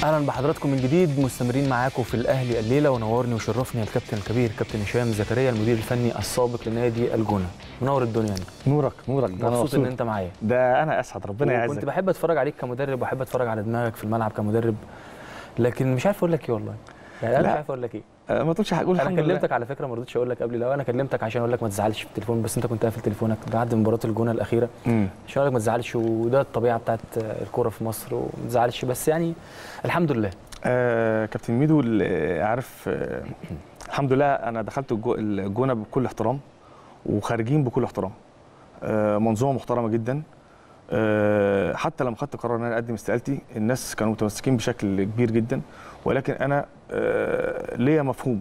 اهلا بحضراتكم من جديد، مستمرين معاكم في الاهلي الليله، ونورني وشرفني الكابتن الكبير كابتن هشام زكريا المدير الفني السابق لنادي الجونه. منور الدنيا يعني. نورك ده مبسوط ان انت معايا. ده انا اسعد، ربنا يعزك. كنت بحب اتفرج عليك كمدرب وبحب اتفرج على دماغك في الملعب كمدرب، لكن مش عارف اقول لك ايه والله. يعني انا مش عارف اقول لك ايه. ما تقولش هقول انا كلمتك على فكره، ما رضيتش اقول لك قبل. لو انا كلمتك عشان اقول لك ما تزعلش في التليفون، بس انت كنت قافل تليفونك بعد مباراه الجونه الاخيره. عشان اقول لك ما تزعلش، وده الطبيعه بتاعت الكوره في مصر، وما تزعلش، بس يعني الحمد لله. كابتن ميدو عارف، الحمد لله انا دخلت الجونه بكل احترام وخارجين بكل احترام. منظومه محترمه جدا. حتى لما خدت قرار ان انا اقدم استقالتي الناس كانوا متمسكين بشكل كبير جدا، ولكن انا ليا مفهوم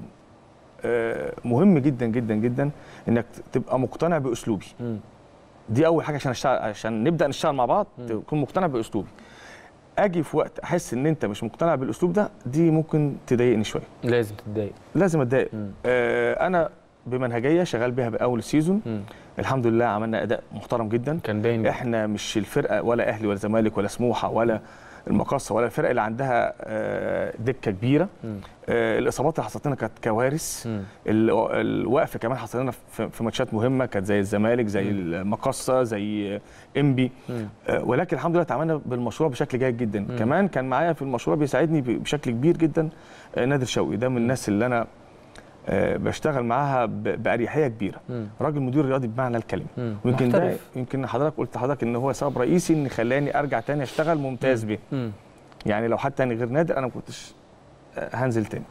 مهم جدا جدا جدا، انك تبقى مقتنع باسلوبي. دي اول حاجه عشان نبدا نشتغل مع بعض، تكون مقتنع باسلوبي. اجي في وقت احس ان انت مش مقتنع بالاسلوب ده، دي ممكن تضايقني شويه. لازم تتضايق، لازم اتضايق. انا بمنهجيه شغال بيها باول السيزون. الحمد لله عملنا اداء محترم جدا. كان باين. احنا مش الفرقه ولا اهلي ولا زمالك ولا سموحه ولا المقاصه ولا الفرقه اللي عندها دكه كبيره. الاصابات اللي حصلت لنا كانت كوارث. الوقف كمان حصل لنا في ماتشات مهمه، كانت زي الزمالك، زي المقاصه، زي انبي. ولكن الحمد لله تعاملنا بالمشروع بشكل جيد جدا. كمان كان معايا في المشروع بيساعدني بشكل كبير جدا نادر شوقي. ده من الناس اللي انا بشتغل معاها باريحيه كبيره. راجل مدير رياضي بمعنى الكلمه. ويمكن ده يمكن حضرتك قلت لحضرتك ان هو سبب رئيسي ان خلاني ارجع تاني اشتغل ممتاز بيه. يعني لو حد تاني غير نادر انا ما كنتش هنزل تاني.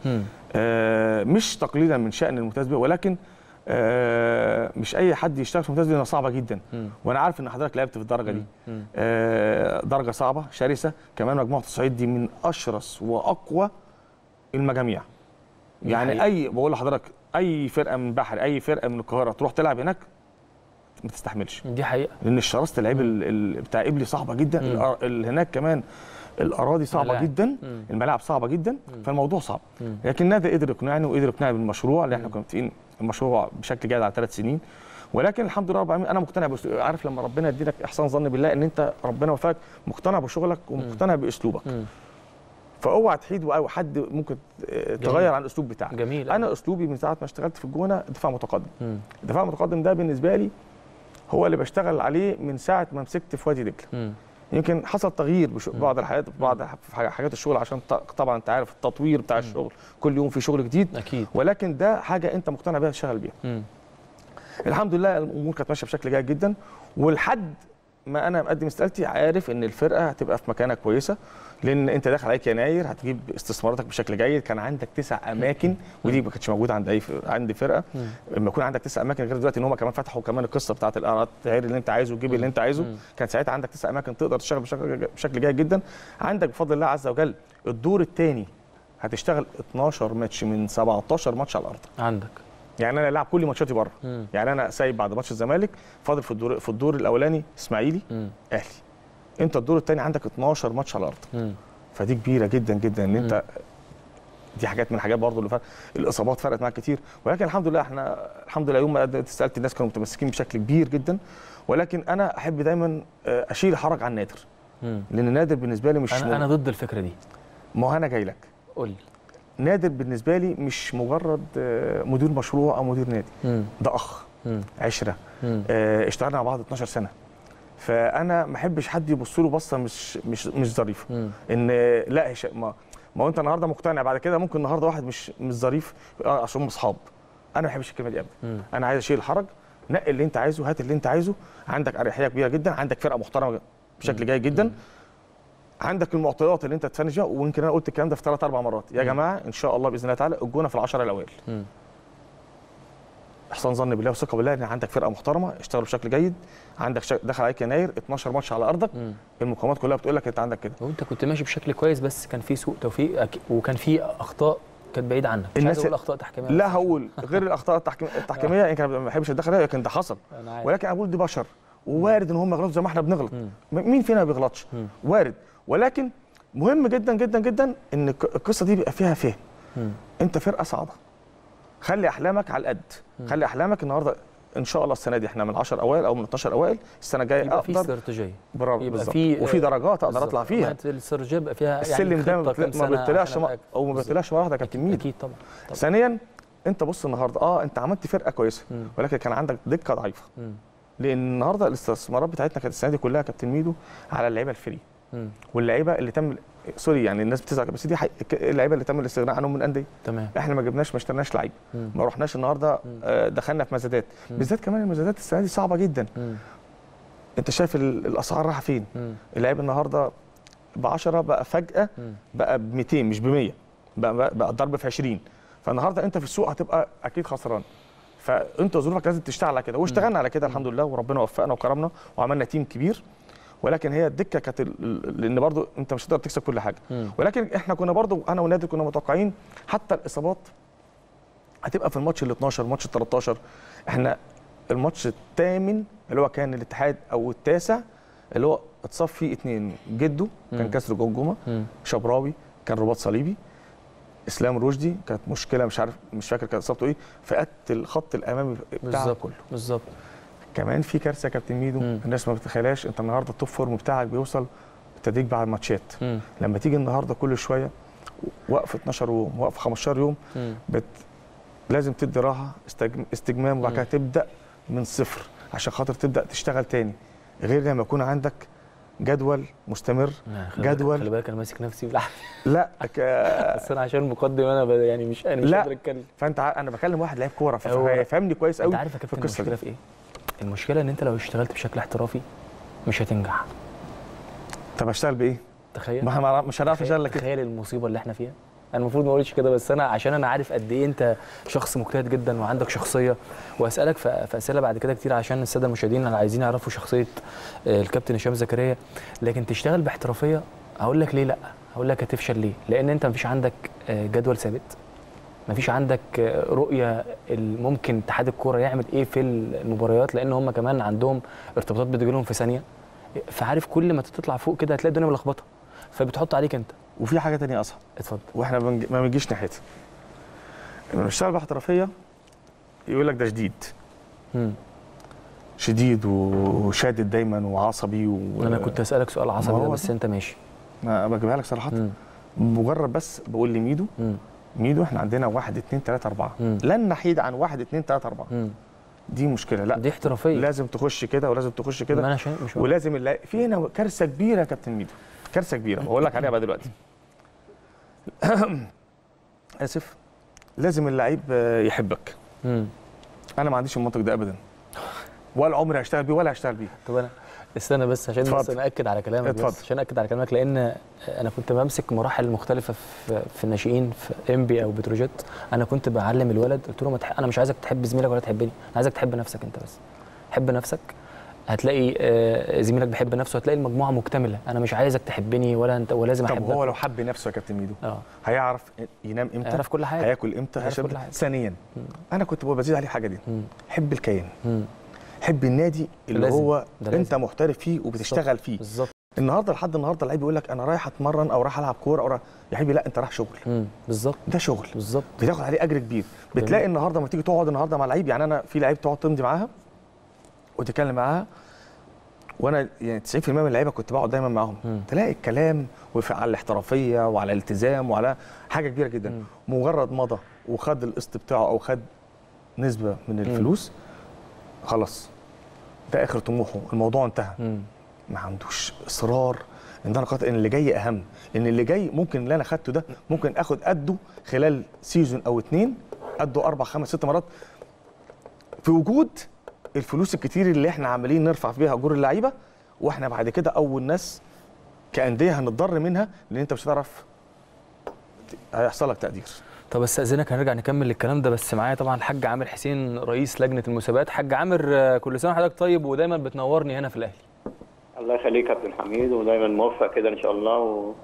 مش تقليلا من شأن الممتاز بيه، ولكن مش اي حد يشتغل في الممتاز بيه، صعبه جدا. وانا عارف ان حضرتك لعبت في الدرجه دي. درجه صعبه شرسه. كمان مجموعه الصعيد دي من اشرس واقوى المجاميع. يعني اي بقول لحضرتك اي فرقه من بحري، اي فرقه من القاهره تروح تلعب هناك ما تستحملش. دي حقيقه، لان شراسه اللعيب بتاع قبلي صعبه جدا. هناك كمان الاراضي صعبه جدا. الملاعب صعبه جدا. فالموضوع صعب. لكن نادر قدر يقنعني وقدر يقنعني بالمشروع اللي احنا كنا متفقين المشروع بشكل جيد على 3 سنين. ولكن الحمد لله رب العالمين انا مقتنع عارف لما ربنا يديلك احسان ظن بالله ان انت ربنا وفقك مقتنع بشغلك ومقتنع باسلوبك. فاوعى تحيد او حد ممكن تغير عن الاسلوب بتاعك. جميل. انا اسلوبي من ساعه ما اشتغلت في الجونه دفاع متقدم. الدفاع المتقدم ده بالنسبه لي هو اللي بشتغل عليه من ساعه ما مسكت في وادي دجله. يمكن حصل تغيير بعض الحاجات، حاجات الشغل، عشان طبعا انت عارف التطوير بتاع الشغل، كل يوم في شغل جديد اكيد. ولكن ده حاجه انت مقتنع بيها تشتغل بيها. الحمد لله الامور كانت ماشيه بشكل جيد جدا، ولحد ما انا مقدم استقالتي عارف ان الفرقه هتبقى في مكانه كويسه، لان انت داخل عليك يناير هتجيب استثماراتك بشكل جيد. كان عندك 9 اماكن ودي ما كانتش موجوده عند فرقه. لما يكون عندك 9 اماكن غير دلوقتي ان هم كمان فتحوا كمان القصه بتاعه الايراد، تعير اللي انت عايزه وتجيب اللي انت عايزه. كان ساعتها عندك 9 اماكن تقدر تشتغل بشكل جيد جدا. عندك بفضل الله عز وجل الدور الثاني هتشتغل 12 ماتش من 17 ماتش على الارض عندك. يعني انا لاعب كل ماتشاتي بره. يعني انا سايب بعد ماتش الزمالك فاضل في الدور الاولاني اسماعيلي اهلي. انت الدور الثاني عندك 12 ماتش على الارض. فدي كبيره جدا جدا ان انت دي حاجات من الحاجات برضو اللي الاصابات فرقت معاك كتير. ولكن الحمد لله احنا الحمد لله يوم ما استقالت الناس كانوا متمسكين بشكل كبير جدا. ولكن انا احب دايما اشيل حرج عن نادر. لان نادر بالنسبه لي مش انا ضد الفكره دي. ما هو انا جاي لك. قول لي. نادر بالنسبه لي مش مجرد مدير مشروع او مدير نادي. ده اخ. عشره. اشتغلنا مع بعض 12 سنه. فانا ما احبش حد يبص له بصه مش ظريفه. ان لا ما هو انت النهارده مقتنع، بعد كده ممكن النهارده واحد مش ظريف عشان هم اصحاب. انا ما بحبش الكلمه دي ابدا. انا عايز اشيل الحرج. نقي اللي انت عايزه، هات اللي انت عايزه. عندك اريحيه كبيره جدا، عندك فرقه محترمه بشكل جيد جدا. عندك المعطيات اللي انت تفنش بيها. ويمكن انا قلت الكلام ده في 3 4 مرات. يا جماعه ان شاء الله باذن الله تعالى الجونه في ال10 الاوائل. احسان ظن بالله وثقه بالله ان عندك فرقه محترمه اشتغلوا بشكل جيد. عندك دخل عليك يناير 12 ماتش على ارضك. المقامات كلها بتقول لك انت عندك كده. وانت كنت ماشي بشكل كويس، بس كان في سوء توفيق وكان في اخطاء كانت بعيده عنك. مش عايز اقول اخطاء تحكيميه. لا هقول غير الاخطاء التحكيميه يمكن ما بحبش اتدخل فيها، لكن ده حصل. ولكن انا بقول دي بشر ووارد ان هم يغلطوا زي ما احنا بنغلط. مين فينا ما بيغلطش؟ وارد. ولكن مهم جدا جدا جدا ان القصه دي بيبقى فيها فهم. انت فرقه صعبه. خلي احلامك على القد. خلي احلامك النهارده ان شاء الله السنه دي احنا من 10 اوائل او من 12 اوائل، السنه الجايه يبقى اقدر في استراتيجيه، برافو يبقى بالظبط، في وفي درجات اقدر اطلع فيها. الاستراتيجيه يبقى فيها يعني السلم ده ما بيطلعش مره واحده يا كابتن ميدو. اكيد طبعا. ثانيا انت بص النهارده انت عملت فرقه كويسه، ولكن كان عندك دكه ضعيفه. لان النهارده الاستثمارات بتاعتنا كانت السنه دي كلها يا كابتن ميدو على اللعيبه الفري، واللعيبه اللي تم سوري يعني الناس بتزعل بس دي اللعيبه اللي تم الاستغناء عنهم من انديه. تمام. احنا ما اشتريناش لعيبه، ما رحناش النهارده دخلنا في مزادات، بالذات كمان المزادات السنه دي صعبه جدا. انت شايف الاسعار رايحه فين؟ اللعيب النهارده ب 10 بقى فجاه بقى ب 200 مش ب 100، بقى الضرب في 20. فالنهارده انت في السوق هتبقى اكيد خسران. فانت ظروفك لازم تشتغل على كده، واشتغلنا على كده الحمد لله، وربنا وفقنا وكرمنا وعملنا تيم كبير. ولكن هي الدكه كانت لان برضو انت مش هتقدر تكسب كل حاجه. ولكن احنا كنا برضو انا والنادي كنا متوقعين حتى الاصابات هتبقى في الماتش ال 12 الماتش ال 13. احنا الماتش الثامن اللي هو كان الاتحاد او التاسع اللي هو اتصاب فيه 2 جده كان كسر جمجمه، شبراوي كان رباط صليبي، اسلام رشدي كانت مشكله مش فاكر كانت اصابته ايه، فقدت الخط الامامي بتاعه كله. بالظبط. كمان في كارثه يا كابتن ميدو الناس ما بتتخيلهاش. انت النهارده التوب فورم بتاعك بيوصل بالتدريج بعد الماتشات. لما تيجي النهارده كل شويه وقف 12 يوم وقف 15 يوم لازم تدي راحه استجمام وبعد كده تبدا من صفر عشان خاطر تبدا تشتغل تاني، غير لما يكون عندك جدول مستمر. جدول خلي بالك انا ماسك نفسي بالعافيه. لا بس انا عشان مقدم انا يعني مش قادر اتكلم. فانت انا بكلم واحد لعيب كوره فهيفهمني كويس قوي. انت عارف يا كابتن المشكله في ايه؟ المشكله ان انت لو اشتغلت بشكل احترافي مش هتنجح. طب اشتغل بايه؟ تخيل مش هنعرف اشتغل كده. تخيل المصيبه اللي احنا فيها. انا المفروض ما اقولش كده بس انا عشان انا عارف قد ايه انت شخص مجتهد جدا وعندك شخصيه، واسالك في اسئله بعد كده كتير عشان الساده المشاهدين اللي عايزين يعرفوا شخصيه الكابتن هشام زكريا. لكن تشتغل باحترافيه هقول لك ليه لا، هقول لك هتفشل ليه؟ لان انت مفيش عندك جدول ثابت، مفيش عندك رؤيه ممكن اتحاد الكوره يعمل ايه في المباريات، لان هم كمان عندهم ارتباطات بتجي لهم في ثانيه. فعارف كل ما تطلع فوق كده هتلاقي الدنيا ملخبطه فبتحط عليك انت. وفي حاجه ثانيه اصعب. اتفضل. واحنا ما بنجيش ناحيتها. لما نشتغل باحترافيه يقول لك ده شديد وشادد دايما وعصبي انا كنت اسالك سؤال عصبي ده بس انت ماشي. ما بجيبها لك صراحه. مجرد بس بقول لميدو ميدو احنا عندنا 1 2 3 4 لن نحيد عن 1 2 3 4. دي مشكله. لا دي احترافيه، لازم تخش كده ولازم تخش كده ولازم في هنا كارثه كبيره يا كابتن ميدو، كارثه كبيره بقول لك عليها بقى دلوقتي. اسف. لازم اللعيب يحبك. انا ما عنديش المنطق ده ابدا، ولا عمري هشتغل بيه ولا هشتغل بيه. طب انا استنى بس عشان بس ناكد على كلامك. بس عشان اكد على كلامك، لان انا كنت بمسك مراحل مختلفه في الناشئين في انبي او بتروجيت. انا كنت بعلم الولد قلت له انا مش عايزك تحب زميلك ولا تحبني، انا عايزك تحب نفسك انت بس. حب نفسك هتلاقي زميلك بيحب نفسه، هتلاقي المجموعه مكتمله. انا مش عايزك تحبني ولا انت ولازم احبك. طب هو لو حب نفسه يا كابتن ميدو هيعرف ينام امتى، هيعرف كل حاجه، هياكل امتى، هيشرب. ثانيا انا كنت بزيد عليه حاجه دي. حب الكيان، حب النادي اللي هو انت محترف فيه وبتشتغل فيه. بالظبط. النهارده لحد النهارده اللعيب يقول لك انا رايح اتمرن او رايح العب كوره او يا حبيبي لا انت رايح شغل. بالظبط. ده شغل بالظبط، بتاخد عليه اجر كبير. بتلاقي النهارده لما تيجي تقعد النهارده مع لعيب، يعني انا في لعيب تقعد تمضي معاها وتتكلم معاها، وانا يعني 90% من اللعيبه كنت بقعد دايما معاهم. تلاقي الكلام على الاحترافيه وعلى الالتزام وعلى حاجه كبيره جدا. مجرد مضى وخد القسط بتاعه او خد نسبه من الفلوس خلاص ده اخر طموحه، الموضوع انتهى. ما عندوش اصرار ان انا قاطع ان اللي جاي اهم، ان اللي جاي ممكن اللي انا خدته ده ممكن اخد قده خلال سيزون او 2 قده 4 5 6 مرات، في وجود الفلوس الكتير اللي احنا عمالين نرفع فيها اجور اللعيبه، واحنا بعد كده اول ناس كانديه هنتضر منها لان انت مش هتعرف هيحصل لك تقدير. طب استاذنك هنرجع نكمل الكلام ده، بس معايا طبعا الحاج عامر حسين رئيس لجنه المسابقات. حاج عامر كل سنه وحضرتك طيب ودايما بتنورني هنا في الاهلي. الله يخليك يا كابتن حميد ودايما موفق كده ان شاء الله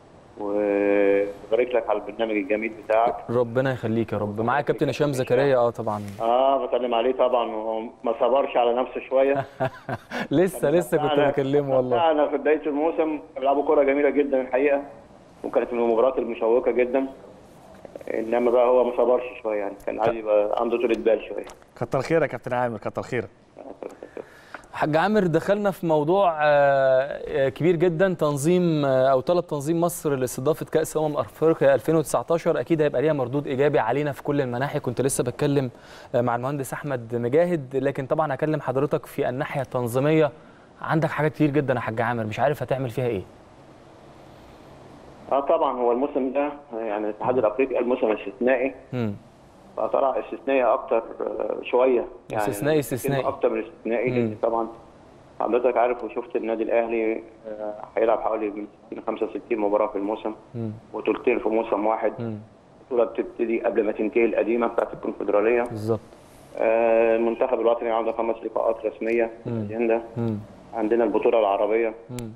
وبارك لك على البرنامج الجميل بتاعك. ربنا يخليك يا رب. معايا كابتن هشام زكريا. طبعا بسلم عليه طبعا وما صبرش على نفسه شويه. لسه كنت بكلمه والله. انا في بدايه الموسم بيلعبوا كوره جميله جدا الحقيقه، وكانت من المباريات المشوقه جدا. انما بقى هو ما صبرش شويه، يعني كان عايز يبقى عنده طولة بال شويه. كتر خيرك يا كابتن عامر، كتر خيرك. حاج عامر، دخلنا في موضوع كبير جدا، تنظيم او طلب تنظيم مصر لاستضافه كاس افريقيا 2019 اكيد هيبقى ليها مردود ايجابي علينا في كل المناحي. كنت لسه بتكلم مع المهندس احمد مجاهد، لكن طبعا هكلم حضرتك في الناحيه التنظيميه. عندك حاجات كتير جدا يا حاج عامر، مش عارف هتعمل فيها ايه. طبعا هو الموسم ده يعني الاتحاد الافريقي الموسم استثنائي. فطلع استثنائي اكتر شويه، يعني استثنائي اكتر من استثنائي. طبعا حضرتك عارف وشفت النادي الاهلي هيلعب حوالي 65 مباراه في الموسم، وبطولتين في موسم واحد. البطوله بتبتدي قبل ما تنتهي القديمه بتاعت الكونفدراليه بالظبط. المنتخب الوطني عنده 5 لقاءات رسميه في الاجنده. عندنا البطوله العربيه،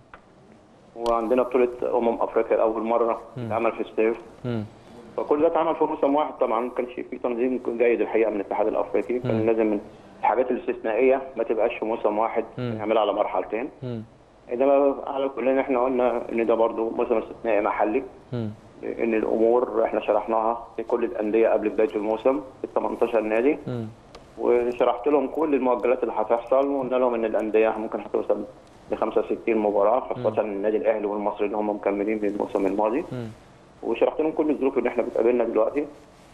وعندنا بطوله افريقيا لاول مره تتعمل في الصيف. فكل ده اتعمل في موسم واحد. طبعا ما كانش في تنظيم جيد الحقيقه من الاتحاد الافريقي. كان لازم الحاجات الاستثنائيه ما تبقاش في موسم واحد، نعملها على مرحلتين. انما على كلنا احنا قلنا ان ده برضه موسم استثنائي محلي، ان الامور احنا شرحناها لكل الانديه قبل بدايه الموسم ال 18 نادي، وشرحت لهم كل المؤجلات اللي هتحصل، وقلنا لهم ان الانديه ممكن هتوصل ل 65 مباراه، خاصه النادي الاهلي والمصري اللي هم مكملين من الموسم الماضي. وشرحت لهم كل الظروف اللي احنا بتقابلنا دلوقتي.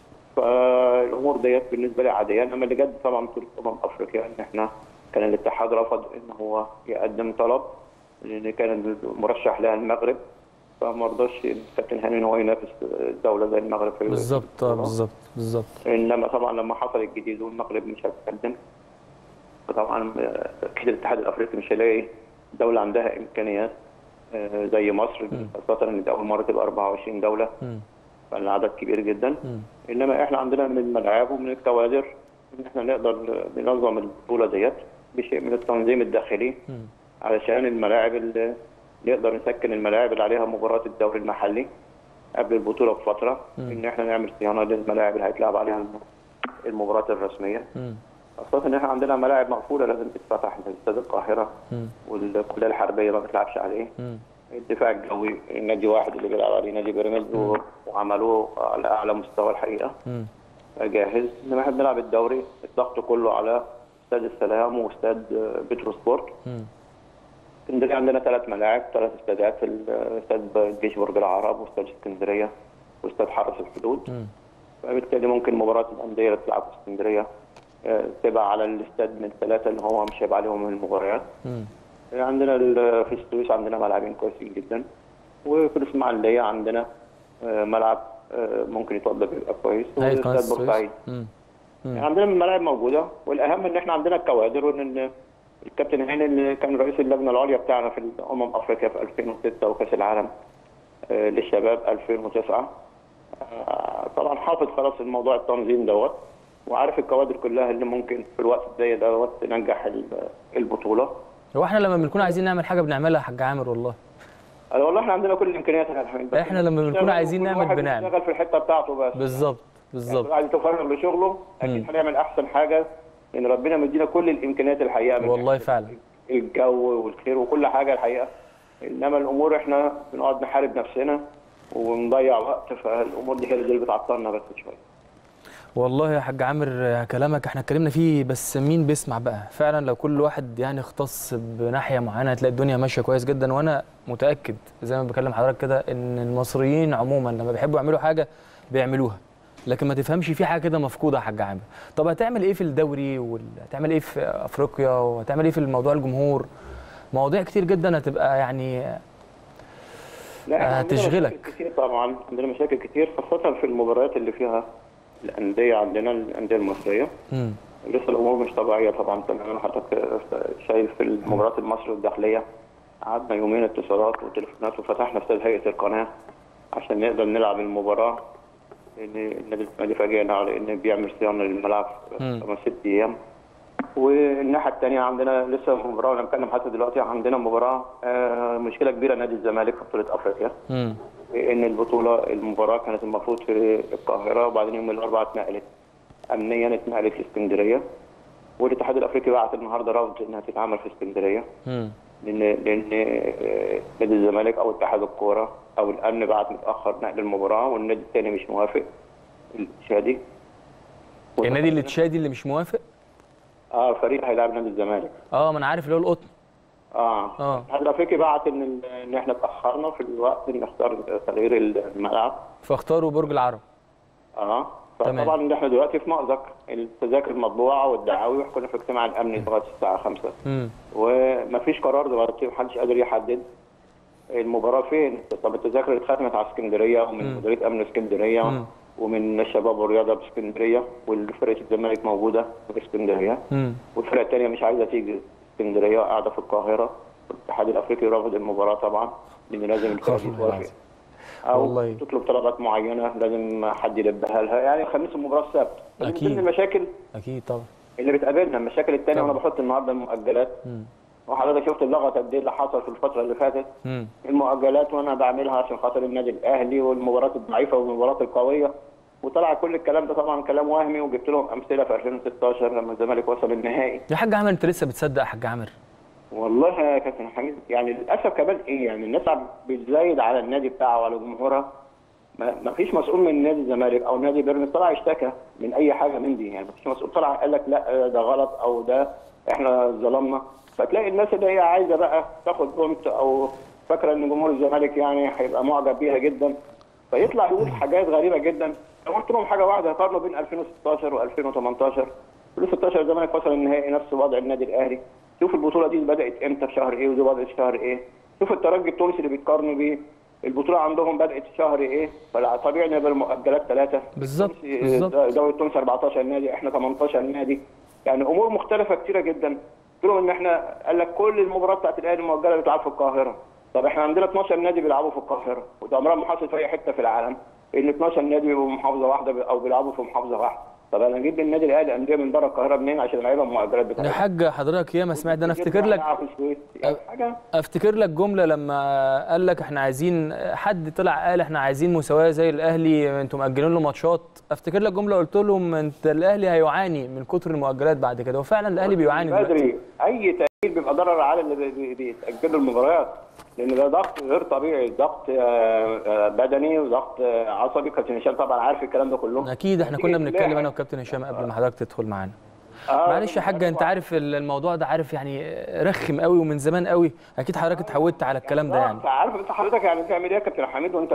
فالامور ديت بالنسبه لي عاديه. انما اللي جد طبعا بطوله افريقيا ان احنا كان الاتحاد رفض ان هو يقدم طلب، لان كان المرشح لها المغرب، فما رضاش الكابتن هاني ان هو ينافس دوله زي المغرب في بالظبط. بالظبط. انما طبعا لما حصل الجديد والمغرب مش هتقدم، فطبعا اكيد الاتحاد الافريقي مش هيلاقي دوله عندها امكانيات زي مصر، خاصه ان دي اول مره تبقى 24 دوله، فالعدد كبير جدا. انما احنا عندنا من الملاعب ومن الكوادر ان احنا نقدر ننظم البطوله ديت بشيء من التنظيم الداخلي، علشان الملاعب اللي نقدر نسكن الملاعب اللي عليها مباراه الدوري المحلي قبل البطوله بفتره، ان احنا نعمل صيانه للملاعب اللي هيتلعب عليها المباريات الرسميه. خاصة ان احنا عندنا ملاعب مقفوله لازم تتفتح، زي استاد القاهره والكليه الحربيه ما بتلعبش عليه. الدفاع الجوي نادي واحد اللي بيلعب عليه نادي بيراميدز، وعملوه على اعلى مستوى الحقيقه جاهز. انما احنا بنلعب الدوري الضغط كله على استاد السلام واستاد بترو سبورت. اسكندريه عندنا 3 ملاعب، 3 استادات، استاد جيش برج العرب واستاد اسكندريه واستاد حرس الحدود. فبالتالي ممكن مباراه الانديه اللي بتلعب في اسكندريه تبقى على الاستاد من 3 اللي هو مش هيبقى عليهم المباريات. عندنا في السويس عندنا ملاعبين كويسين جدا، وفي الاسماعيليه عندنا ملعب ممكن يتوضى بيبقى كويس، واستاد بورسعيد. يعني عندنا الملاعب موجوده، والاهم ان احنا عندنا الكوادر، وان الكابتن هاني اللي كان رئيس اللجنه العليا بتاعنا في افريقيا في 2006 وكاس العالم للشباب 2009 طبعا حافظ خلاص الموضوع التنظيم دوت، وعارف الكوادر كلها اللي ممكن في الوقت زي دوت تنجح البطوله. هو احنا لما بنكون عايزين نعمل حاجه بنعملها يا حاج عامر والله. والله احنا عندنا كل الامكانيات يا حبيبي، احنا لما بنكون عايزين نعمل بنعمل. بنشتغل في الحته بتاعته بس. بالظبط. يعني عايز يتفرغ لشغله اكيد هنعمل احسن حاجه، لان ربنا مدينا كل الامكانيات الحقيقه. والله فعلا. الجو والخير وكل حاجه الحقيقه. انما الامور احنا بنقعد نحارب نفسنا ونضيع وقت، فالامور دي هي اللي بتعطلنا بس شويه. والله يا حاج عامر كلامك احنا اتكلمنا فيه، بس مين بيسمع بقى؟ فعلا لو كل واحد يعني اختص بناحيه معينه هتلاقي الدنيا ماشيه كويس جدا. وانا متاكد زي ما بكلم حضرتك كده ان المصريين عموما لما بيحبوا يعملوا حاجه بيعملوها، لكن ما تفهمش في حاجه كده مفقوده يا حاج عامر. طب هتعمل ايه في الدوري، وهتعمل ايه في افريقيا، وهتعمل ايه في الموضوع الجمهور؟ مواضيع كتير جدا هتبقى يعني هتشغلك. كتير طبعا، عندنا مشاكل كتير خاصه في المباريات اللي فيها الانديه، عندنا الانديه المصريه لسه الامور مش طبيعيه طبعا. تماما حضرتك شايف في المباريات المصري والداخليه قعدنا يومين اتصالات وتليفونات، وفتحنا استاد هيئه القناه عشان نقدر نلعب المباراه، لان النادي الاسماعيلي فاجئنا على ان بيعمل صيانه للملعب 5-6 ايام. والناحيه الثانيه عندنا لسه مباراه، انا بتكلم حتى دلوقتي عندنا مباراه مشكله كبيره نادي الزمالك في بطوله افريقيا. ان المباراه كانت المفروض في القاهره، وبعدين يوم الاربعاء اتنقلت امنيا، اتنقلت في اسكندريه، والاتحاد الافريقي بعت النهارده رفض انها تتعمل في اسكندريه. لان نادي الزمالك او اتحاد الكوره او الامن بعت متاخر نقل المباراه، والنادي الثاني مش موافق. الشادي. النادي التشادي اللي مش موافق؟ فريق هيلاعب نادي الزمالك. ما انا عارف اللي هو القطن. الاتحاد الافريقي بعت ان احنا اتاخرنا في الوقت ان نختار تغيير الملعب، فاختاروا برج العرب. فطبعا احنا دلوقتي في مأزق، التذاكر مطبوعه والدعاوي، وكنا في اجتماع الامني لغايه الساعه 5 ومفيش قرار دلوقتي، محدش قادر يحدد المباراه فين. طب التذاكر اتختمت على اسكندريه ومن مديريه امن اسكندريه ومن الشباب والرياضه باسكندريه، والفرقه الزمالك موجوده في اسكندريه، والفرقه الثانيه مش عايزه تيجي اسكندريه وقاعده في القاهره. الاتحاد الافريقي رافض المباراه طبعا، لان لازم الفرقه توافق او تطلب طلبات معينه لازم حد يلبيها لها. يعني الخميس المباراه السبت. اكيد. من المشاكل اكيد طبعا اللي بتقابلنا، المشاكل الثانيه، وانا بحط النهارده المؤجلات. وحضرتك شفت اللغط قد ايه اللي حصل في الفتره اللي فاتت. المؤجلات وانا بعملها عشان خاطر النادي الاهلي والمباريات الضعيفه والمباريات القويه، وطلع كل الكلام ده طبعا كلام وهمي، وجبت لهم امثله في 2016 لما الزمالك وصل النهائي. يا حاج عامر انت لسه بتصدق يا حاج عامر؟ والله يا كابتن حميد، يعني للاسف كمان يعني الناس بتزايد على النادي بتاعه وعلى جمهورها. ما فيش مسؤول من نادي الزمالك او نادي بيراميدز طلع اشتكى من اي حاجه من دي، يعني ما فيش مسؤول طلع قال لك لا ده غلط او ده احنا ظلمنا. فتلاقي الناس اللي هي عايزه بقى تاخد بونت او فاكره ان جمهور الزمالك يعني هيبقى معجب بيها جدا، فيطلع يقول حاجات غريبه جدا. لو قلت لهم حاجه واحده هيقارنوا بين 2016 و2018. 2016 الزمالك وصل النهائي نفس وضع النادي الاهلي. شوف البطوله دي بدات امتى في شهر ايه ودي بدات في شهر ايه. شوف الترجي التونسي اللي بيتقارنوا بيه البطوله عندهم بدات في شهر ايه، فطبيعي ان يبقى المؤجلات 3. بالظبط. دوري تونس 14 نادي، احنا 18 نادي. يعني امور مختلفه كثيره جدا. قلت لهم ان احنا قال لك كل المباريات بتاعت الاهلي المؤجله بتلعب في القاهره. طب احنا عندنا 12 نادي بيلعبوا في القاهره، وده عمرها ما حصلت في اي حته في العالم ان 12 نادي بيبقوا محافظه واحده او بيلعبوا في محافظه واحده. طب انا اجيب للنادي الاهلي انديه من بره القاهره منين عشان اللعيبه المؤجلات بتاعتها؟ يا حاج حضرتك ياما سمعت ده. انا افتكر لك جمله لما قال لك احنا عايزين، حد طلع قال احنا عايزين مساواه زي الاهلي، انتم مأجلين له ماتشات. افتكر لك جمله قلت لهم انت الاهلي هيعاني من كتر المؤجلات بعد كده، وفعلا الاهلي بيعاني بدري. اي تأجيل بيبقى ضرر على اللي بيتأجلوا المباريات، لان ده ضغط غير طبيعي، ضغط بدني وضغط عصبي. كابتن هشام طبعا عارف الكلام ده كله. اكيد احنا كنا بنتكلم انا وكابتن هشام قبل ما حضرتك تدخل معانا. معلش يا حاج، انت عارف الموضوع ده، عارف يعني رخم قوي ومن زمان قوي، اكيد حضرتك اتعودت على الكلام ده. يعني عارف انت حضرتك يعني بتعمل ايه يا كابتن حميد وانت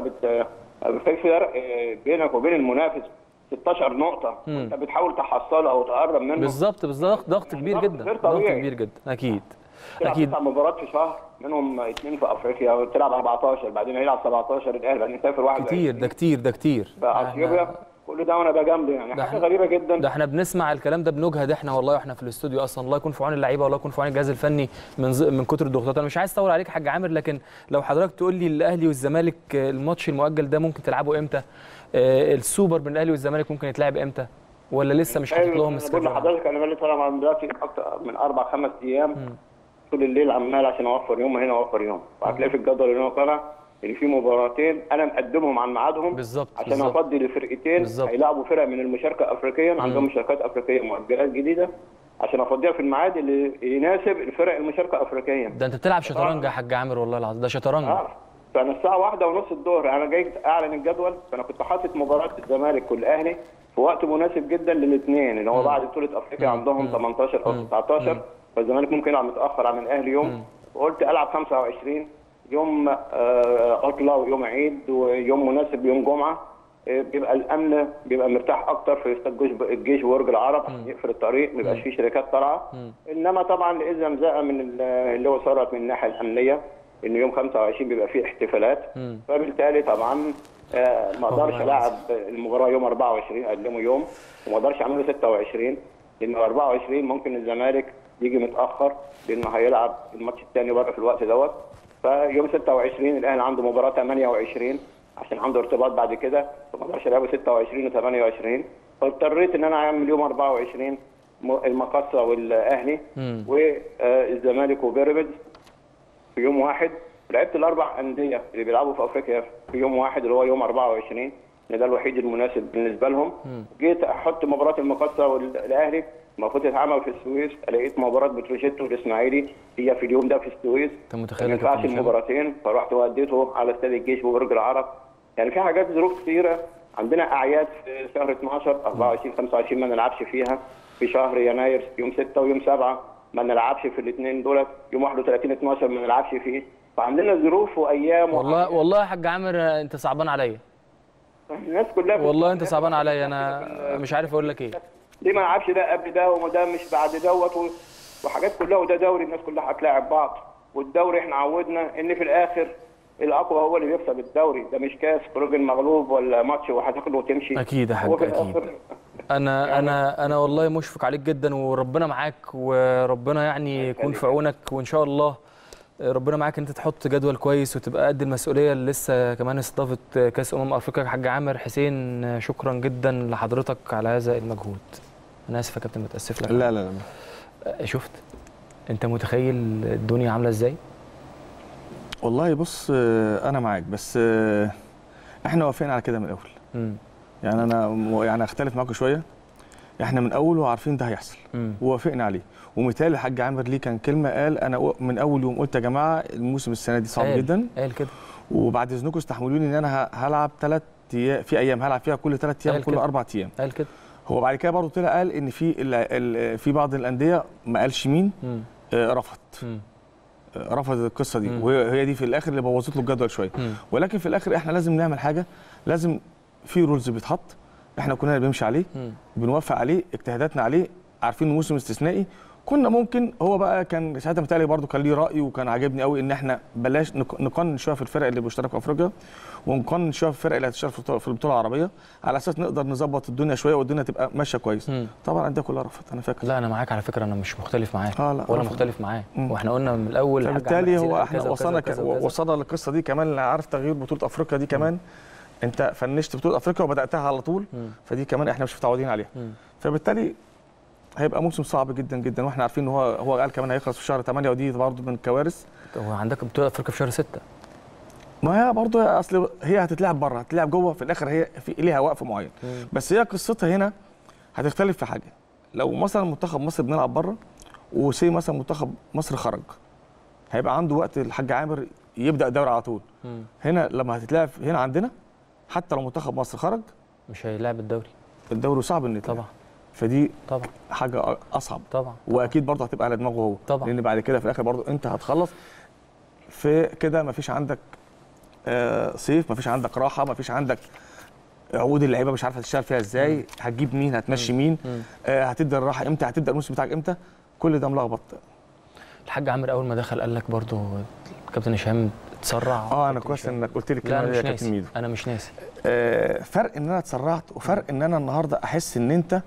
في فرق بينك وبين المنافس 16 نقطه وانت بتحاول تحصله او تقرب منه. بالظبط. ضغط كبير جدا، ضغط كبير جدا. اكيد اكيد. تلعب مباراه في شهر، منهم 2 في افريقيا، وتلعب 14 بعدين هيلعب 17 الاهلي، بعدين يسافر 21. ده كتير في اثيوبيا. كل ده وانا بجنبه، يعني حاجه غريبه جدا. ده احنا بنسمع الكلام ده بنجهد احنا والله، واحنا في الاستوديو اصلا. الله يكون في عون اللعيبه والله يكون في عون الجهاز الفني من كتر الضغوطات. انا مش عايز اطول عليك يا حاج عامر، لكن لو حضرتك تقول لي الاهلي والزمالك الماتش المؤجل ده ممكن تلعبه امتى؟ السوبر بين الاهلي والزمالك ممكن يتلعب امتى؟ ولا لسه مش حاطط لهم سكيدول؟ بقول لحضرتك انا بقالي طالع من دلوقتي اكتر من 4-5 ايام طول الليل عمال عشان اوفر يوم هنا واوفر يوم، وهتلاقي في الجدول اللي انا طالع ان في مباراتين انا مقدمهم عن ميعادهم بالظبط عشان افضي لفرقتين هيلعبوا فرق من المشاركه افريقيا، عندهم مشاركات افريقيه مؤجلات جديده عشان افضيها في الميعاد اللي يناسب الفرق المشاركه افريقيا. ده انت بتلعب شطرنج يا حاج عامر والله العظيم، ده شطرنج. فانا الساعه 1:30 الظهر انا جاي اعلن الجدول، فانا كنت حاطط مباراه الزمالك والاهلي في وقت مناسب جدا للاثنين اللي هو بعد بطوله افريقيا عندهم 18 او 19، فالزمالك ممكن يلعب متاخر عن الاهلي يوم. وقلت العب 25 يوم عطله ويوم عيد ويوم مناسب يوم جمعه، بيبقى الامن بيبقى مرتاح اكتر في استاد الجيش وبرج العرب عشان يقفل الطريق، ما يبقاش فيه شركات طالعه. انما طبعا اذا مزقه من اللي هو صارت من الناحيه الامنيه ان يوم 25 بيبقى فيه احتفالات، فبالتالي طبعا ما اقدرش العب المباراه يوم 24 اقدمه يوم، وما اقدرش اعمله 26 لان 24 ممكن الزمالك يجي متاخر لانه هيلعب الماتش الثاني بره في الوقت دوت. فيوم 26 الاهلي عنده مباراه 28 عشان عنده ارتباط بعد كده، فما اقدرش العبه 26 و28، فاضطريت ان انا اعمل يوم 24 المقصه والاهلي والزمالك وبيراميدز في يوم واحد. لعبت الاربع انديه اللي بيلعبوا في افريقيا في يوم واحد اللي هو يوم 24، ان ده الوحيد المناسب بالنسبه لهم. جيت احط مباراه المقصه والاهلي المفروض تتعمل في السويس، لقيت مباراه بتروجيت والاسماعيلي هي في اليوم ده في السويس، انت متخيل؟ ما ينفعش المباراتين، فرحت وديته على استاد الجيش وبرج العرب. يعني في حاجات ظروف كثيره عندنا اعياد في شهر 12 24 25 ما نلعبش فيها، في شهر يناير يوم 6 ويوم 7 ما نلعبش في الاثنين دول، يوم 31 12 ما نلعبش فيه، فعندنا ظروف وايام والله يا حاج عامر انت صعبان عليا. الناس كلها والله انت صعبان عليا، انا مش عارف اقول لك ايه. ليه ما نلعبش ده قبل ده وده مش بعد دوت وحاجات كلها، وده دوري الناس كلها هتلاعب بعض، والدوري احنا عودنا ان في الاخر الاقوى هو اللي بيكسب الدوري، ده مش كاس راجل مغلوب ولا ماتش وهتاكل وتمشي. اكيد يا حاج اكيد. انا والله مشفق عليك جدا، وربنا معاك، وربنا يعني يكون في عونك، وان شاء الله ربنا معاك انت تحط جدول كويس وتبقى قد المسؤوليه اللي لسه كمان استضافه كاس افريقيا. يا حاج عامر حسين شكرا جدا لحضرتك على هذا المجهود. انا اسف يا كابتن متاسف لك. لا لا لا. شفت انت متخيل الدنيا عامله ازاي؟ والله بص انا معاك، بس احنا وافقين على كده من الاول. يعني انا يعني اختلف معاكم شويه، احنا من اول وعارفين ده هيحصل ووافقنا عليه. ومثال الحاج عامر ليه كان كلمه، قال انا من اول يوم قلت يا جماعه الموسم السنه دي صعب جدا، قال كده، وبعد اذنكم استحملوني ان انا هلعب 3 ايام، في ايام هلعب فيها كل 3 ايام كل 4 ايام. قال كده. هو بعد كده برضه طلع قال ان في بعض الانديه، ما قالش مين، رفض القصه دي، وهي دي في الاخر اللي بوظت له الجدول شويه. ولكن في الاخر احنا لازم نعمل حاجه، لازم في رولز بيتحط احنا كنا بنمشي عليه، بنوافق عليه، اجتهاداتنا عليه، عارفين موسم استثنائي. كنا ممكن هو بقى كان ساعتها متهيألي برضه كان ليه راي، وكان عاجبني قوي ان احنا بلاش نقنن شويه في الفرق اللي بيشتركوا في افريقيا، ونقنن شويه في الفرق اللي هتشترك في البطوله العربيه، على اساس نقدر نظبط الدنيا شويه والدنيا تبقى ماشيه كويس. طبعا ده كلها رفض، انا فاكر. لا انا معاك على فكره، انا مش مختلف معاك ولا مختلف معاه، واحنا قلنا من الاول. فبالتالي هو احنا وصلنا للقصه دي كمان. عارف تغيير بطوله افريقيا دي كمان، انت فنشت بطوله افريقيا وبداتها على طول، فدي كمان احنا مش متعودين عليها. فبالتالي هيبقى موسم صعب جدا جدا، واحنا عارفين ان هو قال كمان هيخلص في شهر 8، ودي برضه من الكوارث. هو عندك بطوله افريقيا في شهر 6. ما هي برضه اصل هي هتتلعب بره، هتتلعب جوه، في الاخر هي ليها وقف معين. بس هي قصتها هنا هتختلف في حاجه. لو مثلا منتخب مصر بنلعب بره، وسي مثلا منتخب مصر خرج، هيبقى عنده وقت الحاج عامر يبدا الدوري على طول. هنا لما هتتلعب هنا عندنا، حتى لو منتخب مصر خرج مش هيلعب الدوري صعب ان يتلعب. طبعا. فدي طبعا حاجه اصعب طبعا. واكيد برضه هتبقى على دماغه هو طبعا، لان بعد كده في الاخر برضه انت هتخلص في كده، مفيش عندك صيف، مفيش عندك راحه، مفيش عندك عقود اللعيبه مش عارفه تشتغل فيها ازاي، هتجيب مين، هتمشي مين، هتدي الراحه امتى، هتبدا الموسم بتاعك امتى، كل ده ملخبط. الحاج عامر اول ما دخل قال لك برضه كابتن هشام اتسرع. انا كويس انك قلت لي الكلمه دي يا كابتن ميدو. انا مش ناسي. فرق ان انا اتسرعت، وفرق ان انا النهارده احس ان انت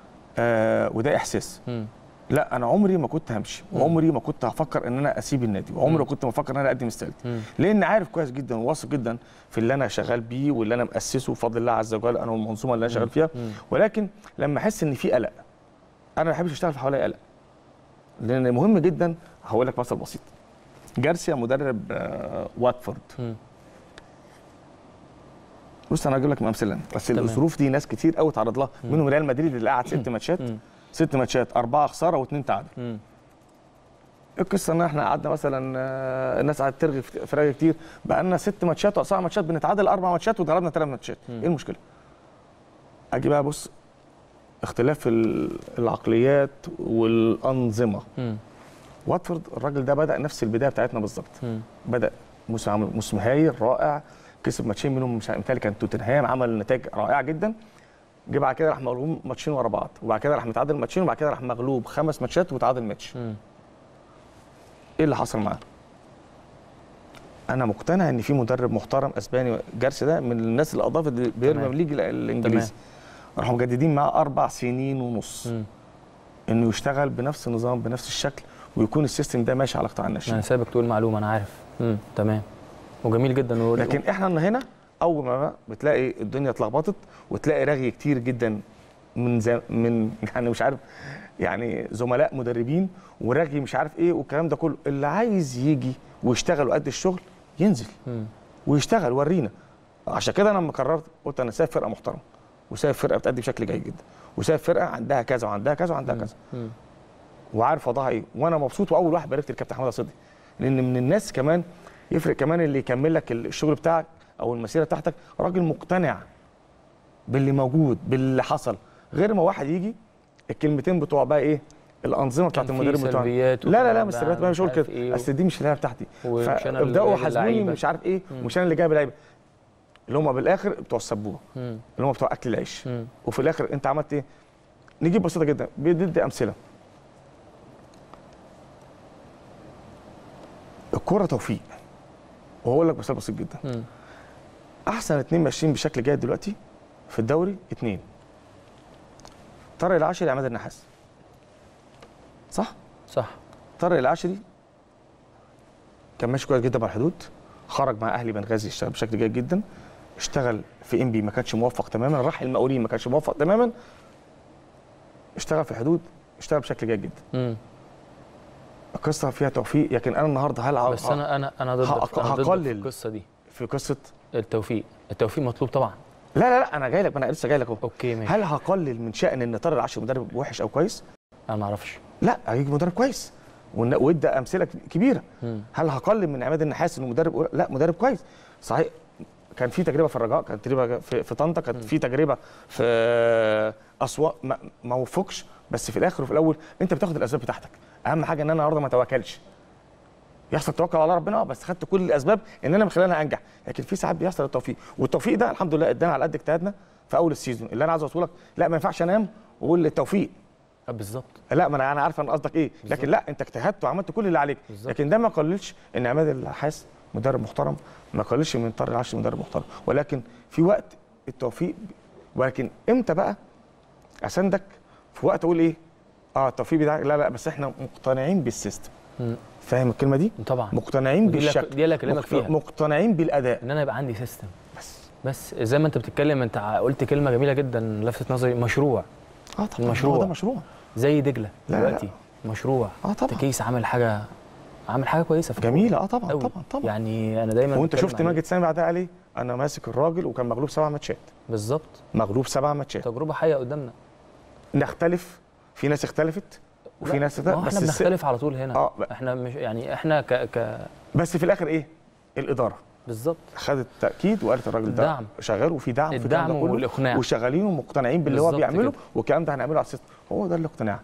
وده احساس. لا انا عمري ما كنت همشي، وعمري ما كنت هفكر ان انا اسيب النادي، وعمري ما كنت بفكر ان انا اقدم استقالتي، لان عارف كويس جدا وواثق جدا في اللي انا شغال بيه واللي انا مؤسسه بفضل الله عز وجل، انا والمنظومه اللي انا شغال فيها. ولكن لما احس ان في قلق، انا ما بحبش اشتغل في حوالي قلق، لان مهم جدا. هقول لك مثل بسيط، جارسيا مدرب واتفورد. بص انا هجيب لك امثله، بس الظروف دي ناس كتير قوي اتعرض لها، منهم ريال مدريد اللي قعد 6 ماتشات 6 ماتشات 4 خساره و2 تعادل. القصه ان احنا قعدنا مثلا الناس قعدت ترغي في فرق كتير، بقى لنا 6 ماتشات و7 ماتشات بنتعادل 4 ماتشات وضربنا 3 ماتشات. ايه المشكله؟ اجي بقى بص، اختلاف العقليات والانظمه. واتفورد الراجل ده بدا نفس البدايه بتاعتنا بالظبط، بدا موسم هايل رائع، كسب ماتشين منهم مثالي كان توتنهام، عمل نتائج رائعه جدا. جه بعد كده راح مغلوب ماتشين ورا بعض، وبعد كده راح متعادل ماتشين، وبعد كده راح مغلوب 5 ماتشات وتعادل ماتش. ايه اللي حصل معاه؟ انا مقتنع ان في مدرب محترم اسباني، جارسيا ده من الناس اللي اضافت بيرمي ليج الانجليزي، راحوا مجددين معاه 4 سنين ونص انه يشتغل بنفس النظام بنفس الشكل، ويكون السيستم ده ماشي على قطاع الناشئين. انا سابك تقول معلومه، انا عارف. تمام، وجميل جدا. لكن احنا هنا اول ما بتلاقي الدنيا اتلخبطت، وتلاقي رغي كتير جدا من يعني مش عارف، يعني زملاء مدربين، ورغي مش عارف ايه والكلام ده كله. اللي عايز يجي ويشتغل وقد الشغل ينزل ويشتغل ورينا. عشان كده انا لما قررت قلت انا سايب فرقه محترمه، وسايب فرقه بتأدي بشكل جيد جدا، وسايب فرقه عندها كذا وعندها كذا وعندها كذا، وعارف وضعها ايه، وانا مبسوط. واول واحد باركت الكابتن حماده صدقي، لان من الناس كمان يفرق كمان اللي يكمل لك الشغل بتاعك او المسيره بتاعتك راجل مقتنع باللي موجود باللي حصل، غير ما واحد يجي الكلمتين بتوع بقى ايه الانظمه بتاعت المدرب بتوعنا. لا مش سلبيات، مش هقول كده، اصل دي مش اللعبه بتاعتي، فابداوا حاسبوني مش عارف ايه، ومش انا اللي جايب اللعيبه اللي هم بالاخر بتوع السبوبه، اللي هم بتوع اكل العيش. وفي الاخر انت عملت ايه؟ نجيب بسيطه جدا، بدي امثله. الكوره توفيق، وهقول لك مثال بسيط جدا. احسن 2 ماشيين بشكل جيد دلوقتي في الدوري 2، طارق العاشري، عماد النحاس. صح؟ طارق العاشري كان ماشي كويس جدا مع الحدود، خرج مع اهلي بنغازي اشتغل بشكل جيد جدا، اشتغل في انبي ما كانش موفق تماما، راح المقاولين ما كانش موفق تماما، اشتغل في الحدود اشتغل بشكل جيد جدا. القصه فيها توفيق، لكن انا النهارده هل بس انا ضد هقلل القصه دي في قصه التوفيق مطلوب طبعا. لا انا جاي لك، انا لسه جاي لك اهو. اوكي ماشي. هل هقلل من شأن ان طارق العاشري مدرب وحش او كويس؟ انا ما اعرفش. لا، هيجي مدرب كويس وادى امثله كبيره. هل هقلل من عماد النحاس انه مدرب؟ لا، مدرب كويس صحيح. كان في تجربه في الرجاء، كانت تجربه في طنطا، كانت في تجربه في اسوان، ما وفقش، بس في الاخر وفي الاول انت بتاخد الاسباب بتاعتك. اهم حاجه ان انا النهارده ما اتوكلش، يحصل توكل على ربنا، بس خدت كل الاسباب ان انا من خلالها انجح. لكن في ساعات بيحصل التوفيق، والتوفيق ده الحمد لله ادانا على قد اجتهادنا في اول السيزون. اللي انا عايز اوصله لك، لا ما ينفعش انام واقول التوفيق. بالظبط. لا، ما انا عارف انا قصدك ايه، لكن لا، انت اجتهدت وعملت كل اللي عليك. بالزبط. لكن ده ما يقللش ان عماد النحاس مدرب محترم، ما يقللش من طارق العاشري مدرب محترم، ولكن في وقت التوفيق. ولكن امتى بقى اساندك؟ في وقت اقول ايه؟ التوفيق بتاعك، لا بس احنا مقتنعين بالسيستم. فاهم الكلمه دي؟ طبعا. مقتنعين بالشكل، دي اللي اكلمك فيها، مقتنعين بالاداء، ان انا يبقى عندي سيستم. بس زي ما انت بتتكلم، انت قلت كلمه جميله جدا لفتت نظري، مشروع. طبعا المشروع ده مشروع زي دجله دلوقتي. مشروع. طبعا. تكيس عامل حاجه كويسه في جميله. طبعا. يعني انا دايما، وانت شفت ماجد سامي بعدها قال ايه؟ انا ماسك الراجل، وكان مغلوب 7 ماتشات. بالظبط، مغلوب 7 ماتشات، تجربه حيه قدامنا. نختلف، في ناس اختلفت وفي ناس بس احنا بنختلف على طول هنا. احنا مش يعني احنا بس في الاخر ايه؟ الاداره بالظبط خدت تاكيد وقالت الراجل ده شغال، وفي دعم، في الدعم ده كله، والاقناع، وشغالين ومقتنعين باللي هو بيعمله، والكلام ده هنعمله على السيستم. هو ده الاقتناع.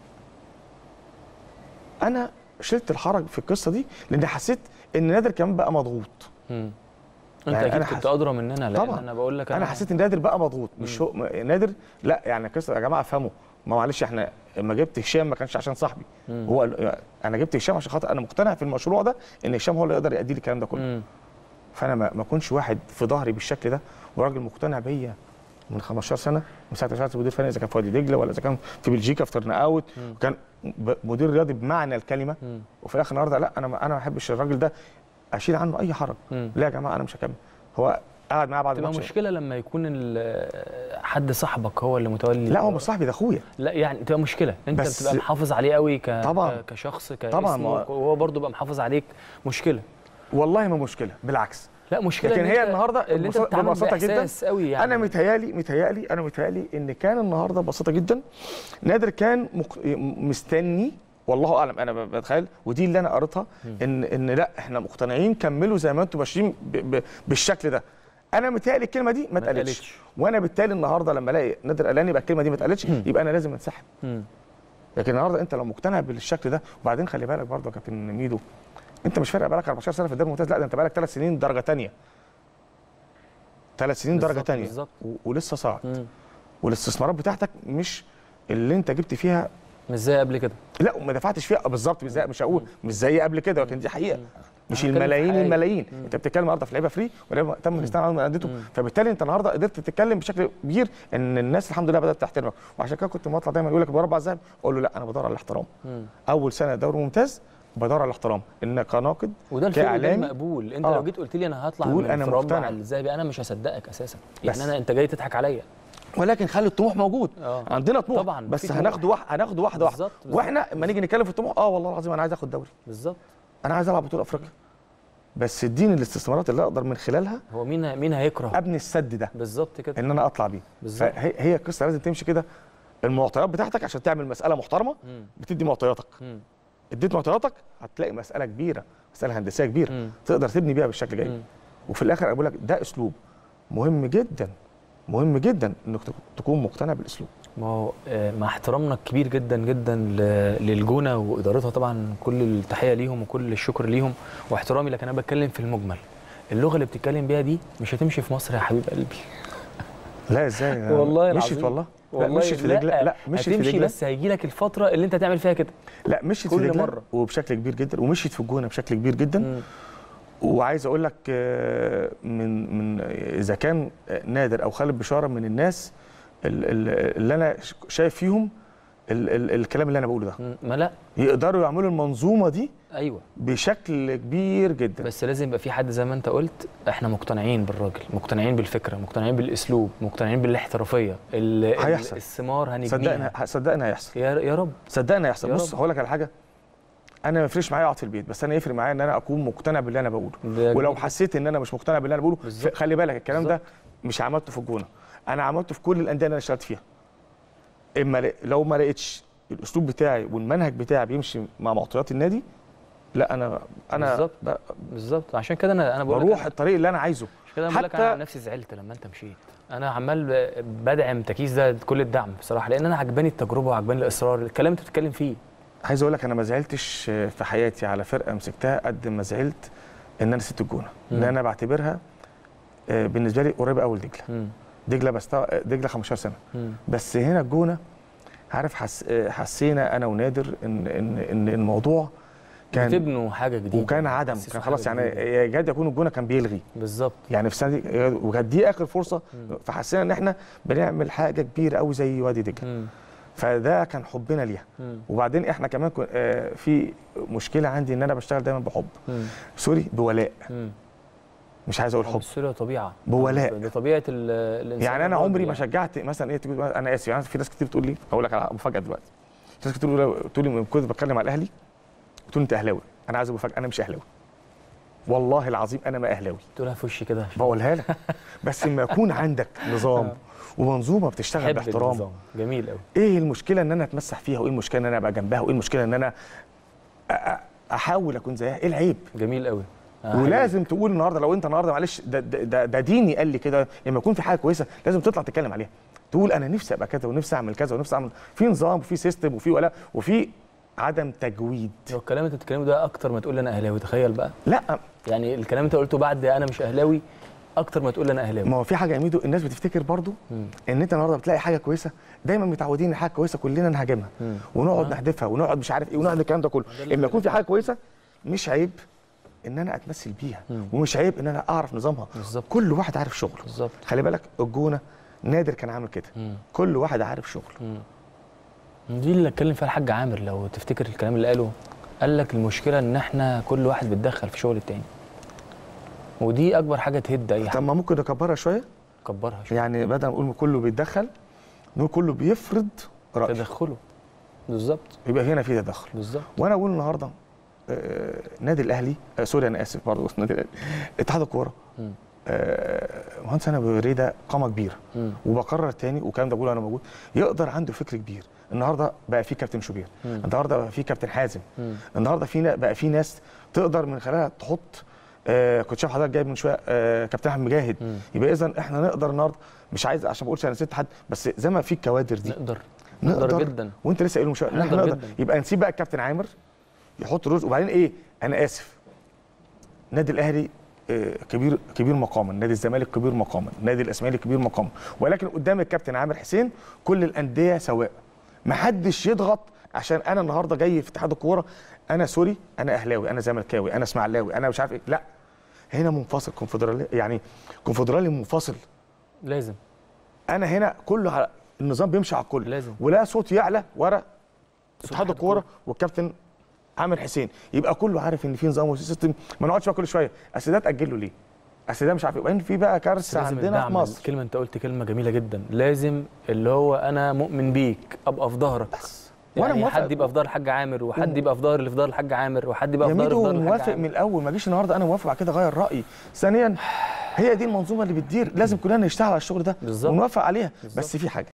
انا شلت الحرج في القصه دي لان حسيت ان نادر كمان بقى مضغوط. انت يعني اكيد كنت ادرى مننا، لان طبعا. انا بقول لك انا حسيت ان نادر بقى مضغوط. مش هو نادر، لا يعني القصه يا جماعه افهموا، ما معلش، احنا لما جبت هشام ما كانش عشان صاحبي. هو انا جبت هشام عشان خاطر انا مقتنع في المشروع ده ان هشام هو اللي يقدر يؤدي لي الكلام ده كله. فانا ما اكونش واحد في ظهري بالشكل ده، وراجل مقتنع بيا من 15 سنه، من ساعه ما اشتغلت مدير فني، اذا كان في وادي دجله ولا اذا كان في بلجيكا في ترن اوت، وكان مدير رياضي بمعنى الكلمه. وفي الاخر النهارده لا، انا ما احبش الراجل ده اشيل عنه اي حرج. لا يا جماعه، انا مش هكمل. هو قاعد معايا بعد الماتش. تبقى مشكله لما يكون حد صاحبك هو اللي متولي. لا، هو مش صاحبي، ده اخويا. لا يعني تبقى مشكله، انت بتبقى محافظ عليه قوي طبعا. كشخص، طبعا، وهو برضه بقى محافظ عليك. مشكله والله ما مشكله، بالعكس. لا مشكله، لكن هي النهارده اللي انت بتتعامل باحساس قوي. يعني انا متهيالي ان كان النهارده ببساطه جدا نادر كان مستني، والله اعلم، انا بتخيل، ودي اللي انا قريتها، ان لا، احنا مقتنعين، كملوا زي ما انتم ماشيين بالشكل ده. انا متهيألي الكلمه دي ما اتقالتش، وانا بالتالي النهارده لما الاقي نادر قالان يبقى الكلمه دي ما اتقالتش، يبقى انا لازم انسحب. لكن النهارده انت لو مقتنع بالشكل ده، وبعدين خلي بالك برضه يا كابتن ميدو، انت مش فارق بقالك 14 سنه في الدوري الممتاز، لا ده انت بقالك 3 سنين درجه ثانيه. 3 سنين درجه ثانيه ولسه صاعد. والاستثمارات بتاعتك مش اللي انت جبت فيها، مش زي قبل كده. لا، وما دفعتش فيها بالظبط، مش هقول مش زي قبل كده، لكن دي حقيقه. مش الملايين. انت بتتكلم النهارده في لعيبه فري ولعيبه تم الاستغناء عنهم انديته، فبالتالي انت النهارده قدرت تتكلم بشكل كبير ان الناس الحمد لله بدات تحترمك. وعشان كده كنت بطلع دايما يقول لك بربع الذهب، اقول له لا، انا بدور على الاحترام. اول سنه دوري ممتاز بدور على الاحترام، ان كناقد وده الفرق مقبول. انت لو جيت قلت لي انا هطلع من المربع الذهبي، انا مش هصدقك اساسا. يعني انت جاي تضحك عليا. ولكن خلي الطموح موجود. عندنا طموح طبعا، بس هناخده واحده. واحنا لما نيجي نتكلم في الطموح، والله العظيم انا عايز اخد دوري. بالظبط. انا عايز العب بطوله افريقيا. بس اديني الاستثمارات اللي اقدر من خلالها. هو مين هيكره ابني السد ده بالظبط كده، ان انا اطلع بيه. هي القصه لازم تمشي كده. المعطيات بتاعتك عشان تعمل مساله محترمه بتدي معطياتك. اديت معطياتك هتلاقي مساله كبيره، مساله هندسيه كبيره تقدر تبني بيها بالشكل جيد. وفي الاخر اقول لك ده اسلوب مهم جدا مهم جدا انك تكون مقتنع بالاسلوب. ما هو مع احترامنا الكبير جدا جدا للجونه وادارتها، طبعا كل التحيه ليهم وكل الشكر ليهم واحترامي، لكن انا بتكلم في المجمل. اللغه اللي بتتكلم بيها دي مش هتمشي في مصر يا حبيب قلبي. لا ازاي؟ والله مشيت العظيم. لا مشيت في دجله. لا مشيت في دجله، بس هيجي لك الفتره اللي انت تعمل فيها كده. لا مشيت في كل دجله مرة. وبشكل كبير جدا، ومشيت في الجونه بشكل كبير جدا. وعايز اقول لك من اذا كان نادر او خالد بشاره من الناس اللي انا شايف فيهم الكلام اللي انا بقوله ده، ما لا يقدروا يعملوا المنظومه دي ايوه بشكل كبير جدا. بس لازم يبقى في حد زي ما انت قلت، احنا مقتنعين بالراجل، مقتنعين بالفكره، مقتنعين بالاسلوب، مقتنعين بالاحترافيه. هيحصل. الثمار هنجنيها. صدقنا هيحصل. يا رب صدقنا هيحصل. بص هقول لك على حاجه، انا ما يفرقش معايا اقعد في البيت، بس انا يفرق معايا ان انا اكون مقتنع باللي انا بقوله. ولو حسيت ان انا مش مقتنع باللي انا بقوله، خلي بالك الكلام ده مش عملته في الجونه، انا عملته في كل الانديه اللي انا اشتغلت فيها. اما لو ما لقيتش الاسلوب بتاعي والمنهج بتاعي بيمشي مع معطيات النادي، لا انا بالظبط عشان كده انا بروح الطريق اللي انا عايزه. عشان كده بقول لك انا عن نفسي زعلت لما انت مشيت. انا عمال بدعم تكيس ده كل الدعم بصراحه، لان انا عجباني التجربه وعجباني الاصرار، الكلام اللي انت بتتكلم فيه. عايز اقول لك انا ما زعلتش في حياتي على فرقه مسكتها قد ما زعلت ان انا سبت الجونه، ان انا بعتبرها بالنسبه لي قريبه قوي لدجله. دجله بس دجله 15 سنه. بس هنا الجونه، عارف حسينا انا ونادر ان الموضوع كان بتبنوا حاجه جديده وكان عدم، كان خلاص يعني يكاد يكون الجونه كان بيلغي بالظبط يعني في السنه دي، وكانت دي اخر فرصه. فحسينا ان احنا بنعمل حاجه كبيره قوي زي وادي دجله. فده كان حبنا ليها. وبعدين احنا كمان في مشكله عندي ان انا بشتغل دايما بحب، سوري بولاء. مش عايز اقول حب، سوري طبيعه، بولاء. دي طبيعه الانسان. يعني انا عمري ما شجعت مثلا ايه، انا اسف يعني، في ناس كتير بتقول لي، هقول لك على مفاجاه دلوقتي، في ناس كتير بتقول لي كنت بتكلم على الاهلي، قلت له انت اهلاوي، انا عايز مفاجاه، انا مش اهلاوي والله العظيم، انا ما اهلاوي. تقولها في وشي كده بقولها لك. بس لما يكون عندك نظام ومنظومه بتشتغل باحترام، جميل قوي. ايه المشكله ان انا اتمسح فيها، وايه المشكله ان انا ابقى جنبها، وايه المشكله ان انا احاول اكون زيها، ايه العيب؟ جميل قوي. ولازم تقول النهارده، لو انت النهارده معلش ده ديني قال لي كده، لما يكون في حاجه كويسه لازم تطلع تتكلم عليها، تقول انا نفسي ابقى كذا ونفسي اعمل كذا ونفسي اعمل، في نظام وفي سيستم وفي ولا وفي عدم تجويد. لو الكلام اللي انت بتتكلمه ده اكتر ما تقول انا اهلاوي، تخيل بقى. لا يعني الكلام اللي انت قلته بعد انا مش اهلاوي اكتر ما تقول انا اهلاوي. ما هو في حاجه يا ميدو، الناس بتفتكر برضو ان انت النهارده بتلاقي حاجه كويسه، دايما متعودين ان حاجه كويسه كلنا نهاجمها ونقعد نحدفها ونقعد مش عارف ايه ونقعد الكلام ده كله. لما يكون في حاجه كويسه مش عيب ان انا اتمثل بيها، ومش عيب ان انا اعرف نظامها. بالظبط. كل واحد عارف شغله. بالظبط. خلي بالك الجونه نادر كان عامل كده، كل واحد عارف شغله. دي اللي اتكلم فيها الحاج عامر، لو تفتكر الكلام اللي قاله، قال لك المشكله ان احنا كل واحد بيتدخل في شغل التاني، ودي اكبر حاجه تهد اي حاجه. طب ما ممكن نكبرها شويه؟ كبرها شويه، يعني بدل ما نقول كله بيتدخل نقول كله بيفرض رايه. تدخله بالظبط، يبقى هنا في تدخل بالظبط. وانا اقول النهارده نادي الاهلي، سوري انا اسف برضه، نادي الاهلي، اتحاد الكوره، مهندس انا بريده قامه كبيره، وبكرر تاني والكلام ده بقوله انا موجود، يقدر عنده فكر كبير. النهارده بقى في كابتن شوبير، النهارده بقى في كابتن حازم، النهارده بقى في ناس تقدر من خلالها تحط، كنت شايف حضرتك جايب من شويه كابتن احمد مجاهد. يبقى اذا احنا نقدر النهارده، مش عايز عشان ما اقولش انا نسيت حد، بس زي ما في الكوادر دي نقدر جدا. وانت لسه قايل من شويه احنا نقدر. يبقى نسيب بقى الكابتن عامر يحط رز، وبعدين ايه، انا اسف، نادي الاهلي كبير مقاما، نادي الزمالك كبير مقاما، نادي الاسماعيلي كبير مقاما، ولكن قدام الكابتن عامر حسين كل الانديه سواء، ما حدش يضغط عشان انا النهارده جاي في اتحاد الكوره، انا سوري، انا اهلاوي، انا زملكاوي، انا اسماعيلاوي، انا مش عارف ايه، لا، هنا منفصل، كونفدرالي، يعني كونفدرالي منفصل. لازم انا هنا كله على النظام بيمشي على الكل، لازم، ولا صوت يعلى ورا اتحاد الكوره والكابتن عامر حسين، يبقى كله عارف ان في نظام وسيستم، ما نقعدش بقى كل شويه اصل ده تاجله ليه؟ اصل ده مش عارف ايه، وبعدين في بقى كارثه عندنا في مصر. كلمه انت قلت كلمه جميله جدا، لازم اللي هو انا مؤمن بيك ابقى في ظهرك بس، يعني وانا حد يبقى في ظهر الحاج عامر، وحد يبقى في ظهر اللي في ظهر الحاج عامر، وحد يبقى في ظهر الحاج عامر. موافق من الاول، ما جيش النهارده انا موافق بعد كده اغير رايي. ثانيا هي دي المنظومه اللي بتدير، لازم كلنا نشتغل على الشغل ده ونوافق عليها. بس في حاجه،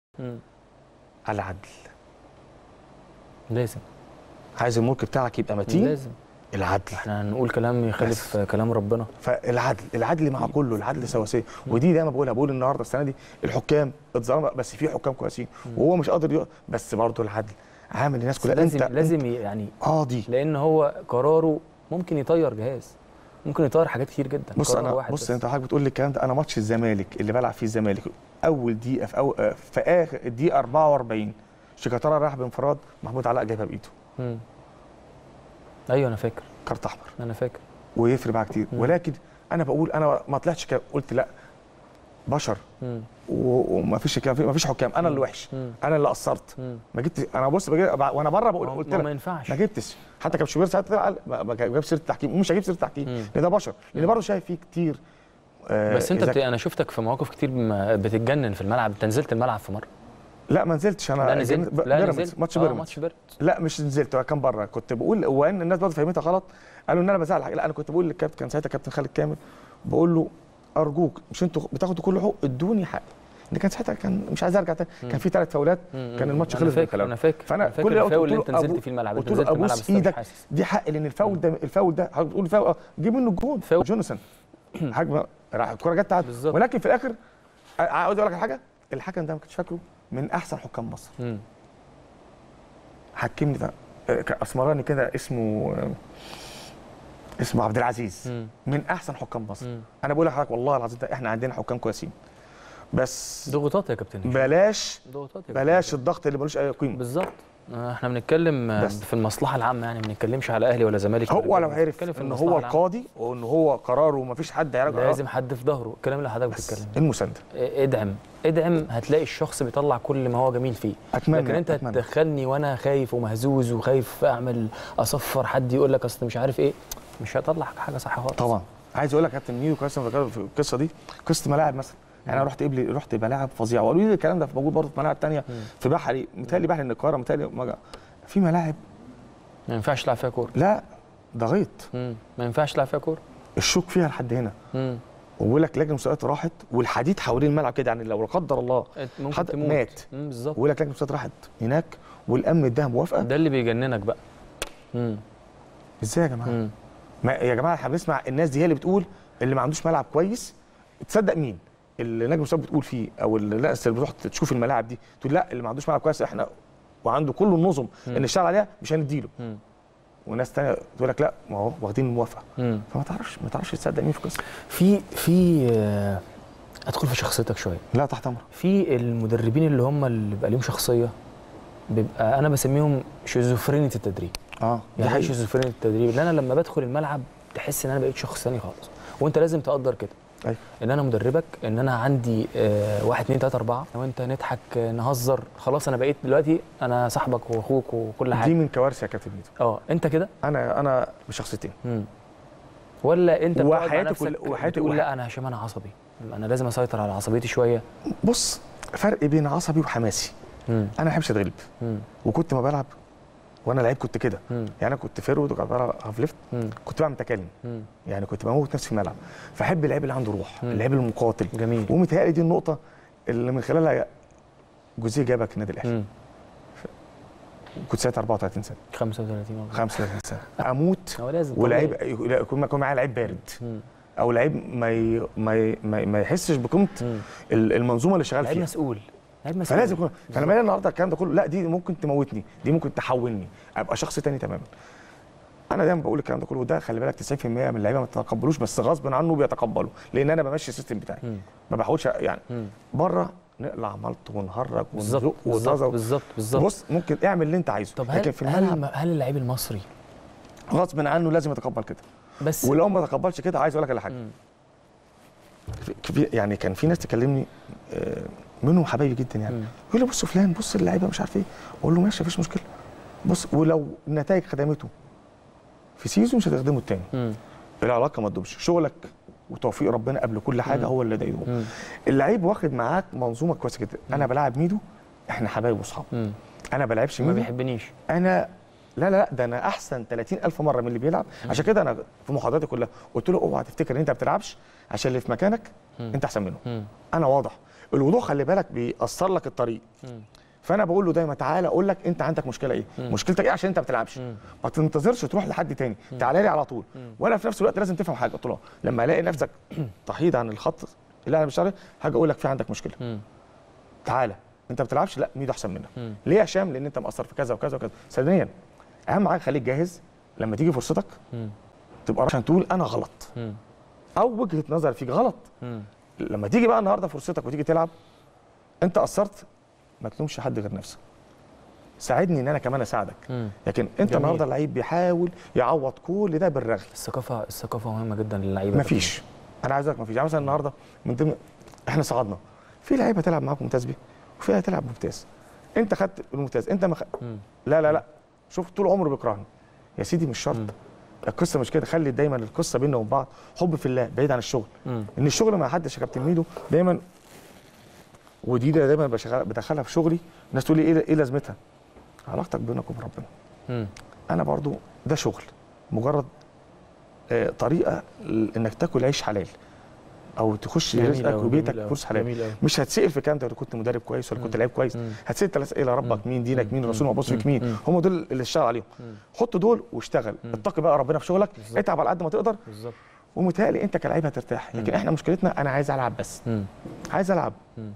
على عدل، لازم عايز الملك بتاعك يبقى متين، لازم العدل. احنا هنقول كلام يخالف كلام ربنا. العدل مع كله، العدل سواسيه. ودي دايما بقول النهارده السنه دي الحكام اتظلموا، بس في حكام كويسين وهو مش قادر بس برضه العدل عامل الناس كلها. لازم يعني قاضي، لان هو قراره ممكن يطير جهاز، ممكن يطير حاجات كتير جدا. بص انت حضرتك بتقول لي الكلام ده. انا ماتش الزمالك اللي بلعب فيه الزمالك اول دقيقه في اخر الدقيقه 44 شيكاتالا راح بانفراد، محمود علاء جايبها بايده. ايوه انا فاكر، كارت احمر، انا فاكر، ويفرق معاه كتير. ولكن انا بقول انا ما طلعتش قلت لا بشر وما فيش حكام، انا اللي وحش، انا اللي قصرت. ما جبت انا بص وانا بره بقول قلت لك ما ينفعش، ما جبتش. حتى كابتن شوبير ساعتها ما جاب سيره التحكيم، ومش هجيب سيره التحكيم لان ده بشر، لان برضه شايف فيه كتير. بس انت انا شفتك في مواقف كتير بتتجنن في الملعب. انت نزلت الملعب في مره؟ لا ما نزلتش انا. لا نزلت، بيراميدز، ماتش بيراميدز. لا مش نزلت، كان بره. كنت بقول وان الناس برضه فهمتها غلط، قالوا ان انا بزعل. لا انا كنت بقول للكابتن، كان ساعتها كابتن خالد كامل، بقول له ارجوك مش انتوا بتاخدوا كل حقوق، ادوني حقي. ان كان ساعتها كان مش عايز ارجع تاني، كان في 3 فاولات، كان الماتش خلص. انا فاكر فانا كل الفاول اللي انت نزلت في الملعب، قلت له ابوس ايدك دي حق، لان الفاول ده حضرتك بتقول فاول، جيب منه الجون جونسون حاجه راح الكوره جت تعدي. ولكن في الاخر عاوز اقول لك حاجه، الحكم ده ما كنتش فاكره من احسن حكام مصر. حكمني ده اسمراني كده، اسمه عبد العزيز، من احسن حكام مصر. انا بقول لحضرتك والله العظيم ده احنا عندنا حكام كويسين، بس ضغوطات يا كابتن، بلاش الضغط اللي ملوش اي قيمه. بالظبط. احنا بنتكلم في المصلحه العامه، يعني ما بنتكلمش على اهلي ولا زمالك. هو لو عرف ان هو القاضي وان هو قراره ومفيش حد هيراجعه، لازم حد في ظهره. الكلام اللي حضرتك بتتكلم المسانده. ادعم هتلاقي الشخص بيطلع كل ما هو جميل فيه. لكن انت تدخلني وانا خايف ومهزوز وخايف اعمل اصفر حد يقول لك اصل مش عارف ايه، مش هيطلع حاجه صح خالص. طبعا عايز اقول لك يا كابتن ميدو كويس في القصه دي، قصه ملاعب مثلا. يعني انا رحت ملاعب فظيعه، وقالوا لي الكلام ده موجود برضه في ملاعب ثانيه في بحري، متهيألي بحري القاهره، متهيألي في ملاعب ما ينفعش تلعب فيها كوره. لا ده غيط، ما ينفعش تلعب فيها كوره، الشوك فيها لحد هنا. وبقول لك لجنه المسابقات راحت والحديد حوالين الملعب كده، يعني لو لا قدر الله حد مات بالظبط. بقول لك لجنه المسابقات راحت هناك والامن اداها موافقه. ده اللي بيجننك بقى. ازاي يا جماعه؟ يا جماعه احنا بنسمع الناس دي هي اللي بتقول اللي ما عندوش ملعب كويس. تصدق مين؟ اللي لجنه المسابقات بتقول فيه، او الناس اللي بتروح تشوف الملاعب دي تقول لا اللي ما عندوش ملعب كويس احنا وعنده كل النظم ان نشتغل عليها مش هنديله. وناس ثانيه تقول لك لا ما هو واخدين الموافقه. فما تعرفش تصدق مين في القصه. في ادخل في شخصيتك شويه. لا تحت امرك. في المدربين اللي هم اللي بيبقى ليهم شخصيه، بيبقى انا بسميهم شيزوفرينية التدريب. يعني ايه شيزوفرينية التدريب؟ اللي انا لما بدخل الملعب تحس ان انا بقيت شخص ثاني خالص، وانت لازم تقدر كده. أيوة. ان انا مدربك، ان انا عندي 1 2 3 4 وانت نضحك نهزر، خلاص انا بقيت دلوقتي انا صاحبك واخوك وكل حاجه. دي من كوارث يا كابتن ميدو. انت كده. انا بشخصيتين. ولا انت وحياتي تقول لا انا هشام انا عصبي، انا لازم اسيطر على عصبيتي شويه. بص فرق بين عصبي وحماسي. انا ما بحبش اتغلب. وكنت ما بلعب وانا لعيب كنت كده. يعني انا كنت فيرود وكنت بلعب هاف ليفت، كنت بعمل تكلم. يعني كنت بموت نفسي في الملعب. فاحب اللعيب اللي عنده روح، اللعيب المقاتل. جميل. ومتهيألي دي النقطه اللي من خلالها جوزيه جابك النادي الاهلي. كنت ساعتها 34 سنه 35 سنه اموت ولعيب يكون معايا لعيب بارد او لعيب ما يحسش بقيمه المنظومه اللي شغال فيها. لعيب مسؤول. فلازم يكون. فلما النهارده الكلام ده كله لا دي ممكن تموتني، دي ممكن تحولني ابقى شخص تاني تماما. انا دايما بقول الكلام ده كله، وده خلي بالك 90% من اللعيبه ما تتقبلوش، بس غصب عنه بيتقبلوا، لان انا بمشي السيستم بتاعي. ما بحاولش يعني بره نقلع ملط ونهرج ونزق ونطزق. بالظبط. بص ممكن اعمل اللي انت عايزه. طب هل اللعيب المصري غصب عنه لازم يتقبل كده؟ بس ولو ما تقبلش كده عايز اقول لك على حاجه. يعني كان في ناس تكلمني منهم حبايبي جدا، يعني يقول لي بص فلان، بص اللعيبه مش عارف ايه، اقول له ماشي مفيش مشكله، بص ولو النتائج خدمته في سيزون مش هتخدمه الثاني. العلاقه ما تدومش، شغلك وتوفيق ربنا قبل كل حاجه هو اللي يدوم. اللعيب واخد معاك منظومه كويسه جدا. انا بلاعب ميدو احنا حبايب واصحاب. انا بلعبش ميدو ما بيحبنيش انا لا ده انا احسن 30,000 مره من اللي بيلعب. عشان كده انا في محاضراتي كلها قلت له اوعى تفتكر ان انت ما بتلعبش عشان اللي في مكانك انت احسن منه. انا واضح. الوضوح خلي بالك بيأثر لك الطريق. فانا بقول له دايما تعالى اقول لك انت عندك مشكله ايه، مشكلتك ايه عشان انت ما بتلعبش. ما تنتظرش تروح لحد تاني، تعالى لي على طول. وانا في نفس الوقت لازم تفهم حاجه، قلت له لما الاقي نفسك تحيد عن الخط اللي انا مش عارف حاجه، اقول لك في عندك مشكله. تعالى انت ما بتلعبش، لا ميدو احسن منك. ليه يا هشام؟ لان انت مقصر في كذا وكذا وكذا. ثانيا اهم حاجه خليك جاهز لما تيجي فرصتك تبقى عشان تقول انا غلط او وجهه نظري فيك غلط. لما تيجي بقى النهارده فرصتك وتيجي تلعب انت قصرت، ما تلومش حد غير نفسك، ساعدني ان انا كمان اساعدك. لكن انت النهارده اللعيب بيحاول يعوض كل ده بالرغي. الثقافه مهمه جدا للعيبه. مفيش، انا عايز اقول لك مفيش. يعني مثلا النهارده من ضمن احنا صعدنا في لعيبه هتلعب معاك ممتاز بيه وفي هتلعب ممتاز، انت خدت الممتاز انت ما لا لا لا، شوف طول عمره بيكرهني يا سيدي، مش شرط. القصه مش كده، خلي دايما القصه بيننا وبين بعض حب في الله بعيد عن الشغل. ان الشغل ما حدش يا كابتن ميدو دايما، ودي دايما بدخلها في شغلي. الناس تقول لي ايه لازمتها؟ علاقتك بينك وبين ربنا. انا برضو ده شغل، مجرد طريقه انك تاكل عيش حلال او تخش رزقك وبيتك فلوس حلال. مش هتسال في كام انت كنت مدرب كويس ولا كنت لعيب كويس، هتسال 3 اسئله: ربك مين، دينك مين، رسولك مبص فيك مين. هم دول اللي اشتغل عليهم. حط دول واشتغل، اتقي بقى ربنا في شغلك، اتعب على قد ما تقدر. ومتهيألي انت كلاعب هترتاح. لكن احنا مشكلتنا انا عايز العب بس، عايز العب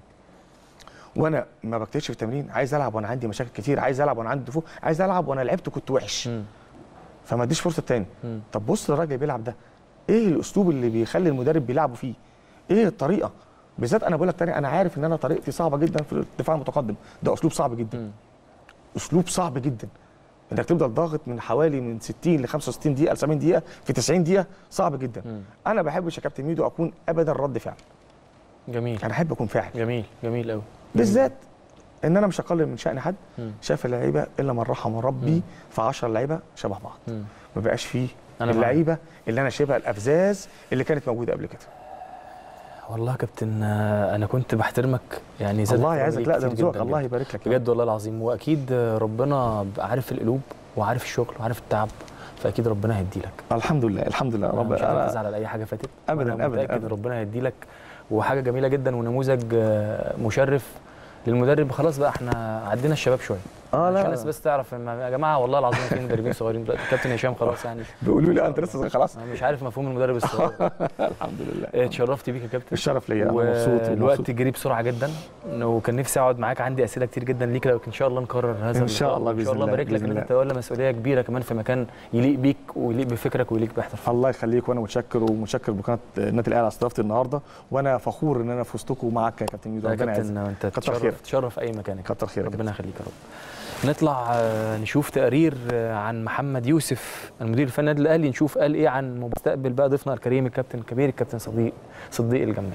وانا ما بكتشف في التمرين، عايز العب وانا عندي مشاكل كتير، عايز العب وانا عندي دفوع، عايز العب وانا لعبت كنت وحش فما اديش فرصه تاني. طب بص للراجل اللي بيلعب ده، ايه الاسلوب اللي بيخلي المدرب بيلعبوا فيه؟ ايه الطريقه؟ بالذات انا بقول لك تاني، انا عارف ان انا طريقتي صعبه جدا في الدفاع المتقدم، ده اسلوب صعب جدا. اسلوب صعب جدا انك تفضل ضاغط من حوالي من 60 ل 65 دقيقه ل 70 دقيقه في 90 دقيقه، صعب جدا. انا ما بحبش يا كابتن ميدو اكون ابدا رد فعل. جميل. انا احب اكون فاعل. جميل قوي. بالذات ان انا مش هقلل من شأن حد. شايف اللعيبه الا من رحم ربي، في 10 لعيبه شبه بعض. ما بقاش فيه اللعيبه اللي انا شايفها الافزاز اللي كانت موجوده قبل كده. والله يا كابتن انا كنت بحترمك يعني. الله يعزك. لا ده ذوقك، الله يبارك لك بجد والله العظيم. واكيد ربنا عارف القلوب وعارف الشغل وعارف التعب، فاكيد ربنا هيدي لك. الحمد لله الحمد لله. ربنا مش هتزعل على اي حاجه فاتت ابدا ابدا. متاكد ربنا هيدي لك، وحاجه جميله جدا ونموذج مشرف للمدرب. خلاص بقى احنا عدينا الشباب شويه. لا عشان الناس بس تعرف يا جماعه والله العظيم في مدربين صغيرين دلوقتي. كابتن هشام خلاص يعني بيقولوا لي انت لسه خلاص، مش عارف مفهوم المدرب الصغير. الحمد لله. اتشرفت بيك يا كابتن. الشرف ليا، انا مبسوط. الوقت جري بسرعه جدا وكان نفسي اقعد معاك، عندي اسئله كتير جدا ليك، لو ان شاء الله نكرر هذا ان شاء الله. ان شاء الله بارك لك ان انت تولى مسؤوليه كبيره كمان في مكان يليق بيك ويليق بفكرك ويليق باحترافك. الله يخليك، وانا متشكر ومتشكر بقناه النادي الاهلي على استضافتي النهارده، وانا فخور ان انا في وسطكم ومعاك يا كابتن ميدو. ربنا يعزك. انت تشرف اي مكان. كتر خيرك، ربنا يخليك يا رب. نطلع نشوف تقرير عن محمد يوسف المدير الفني للنادي الاهلي، نشوف قال ايه عن مستقبل بقى ضيفنا الكريم الكابتن الكبير الكابتن صديق الجمال.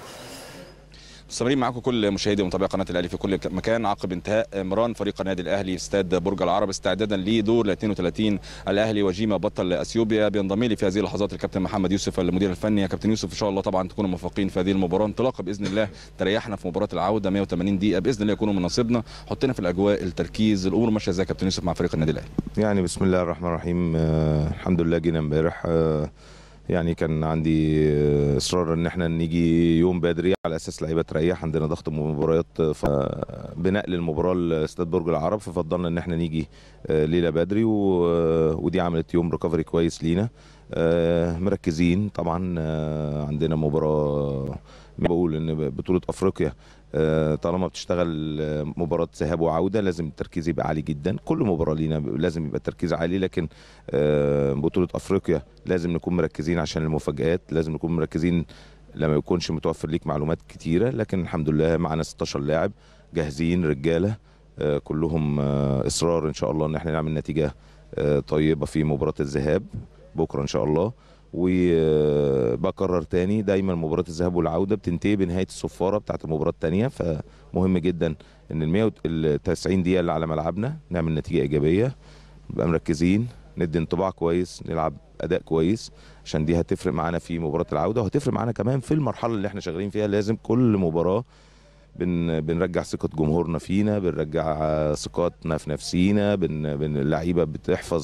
مستمرين معاكم كل مشاهدي ومتابعي قناه الاهلي في كل مكان عقب انتهاء مران فريق النادي الاهلي في استاد برج العرب استعدادا لدور 32 الاهلي وجيما بطل اثيوبيا. بينضم لي في هذه اللحظات الكابتن محمد يوسف المدير الفني. يا كابتن يوسف ان شاء الله طبعا تكونوا موفقين في هذه المباراه، انطلاقه باذن الله تريحنا في مباراه العوده 180 دقيقه باذن الله يكونوا من نصيبنا. حطينا في الاجواء التركيز، الامور ماشيه ازاي يا كابتن يوسف مع فريق النادي الاهلي؟ يعني بسم الله الرحمن الرحيم. الحمد لله جينا امبارح. يعني كان عندي اصرار ان احنا نيجي يوم بدري على اساس لعيبه تريح، عندنا ضغط مباريات بنقل المباراه لاستاد برج العرب، ففضلنا ان احنا نيجي ليله بدري ودي عملت يوم ريكفري كويس لينا. مركزين طبعا، عندنا مباراه بقول ان بطوله افريقيا طالما بتشتغل مباراه ذهاب وعوده لازم التركيز يبقى عالي جدا. كل مباراه لينا لازم يبقى التركيز عالي، لكن بطوله افريقيا لازم نكون مركزين عشان المفاجآت، لازم نكون مركزين لما يكونش متوفر ليك معلومات كتيره. لكن الحمد لله معنا 16 لاعب جاهزين رجاله، كلهم اصرار ان شاء الله ان احنا نعمل نتيجه طيبه في مباراه الذهاب بكره ان شاء الله. وبكرر تاني دايما مباراه الذهاب والعوده بتنتهي بنهايه الصفاره بتاعه المباراه الثانيه، فمهم جدا ان ال 90 دقيقه اللي على ملعبنا نعمل نتيجه ايجابيه، نبقى مركزين، ندي انطباع كويس، نلعب اداء كويس، عشان دي هتفرق معانا في مباراه العوده وهتفرق معانا كمان في المرحله اللي احنا شغالين فيها. لازم كل مباراه بنرجع ثقه جمهورنا فينا، بنرجع ثقتنا في نفسينا، اللعيبه بتحفظ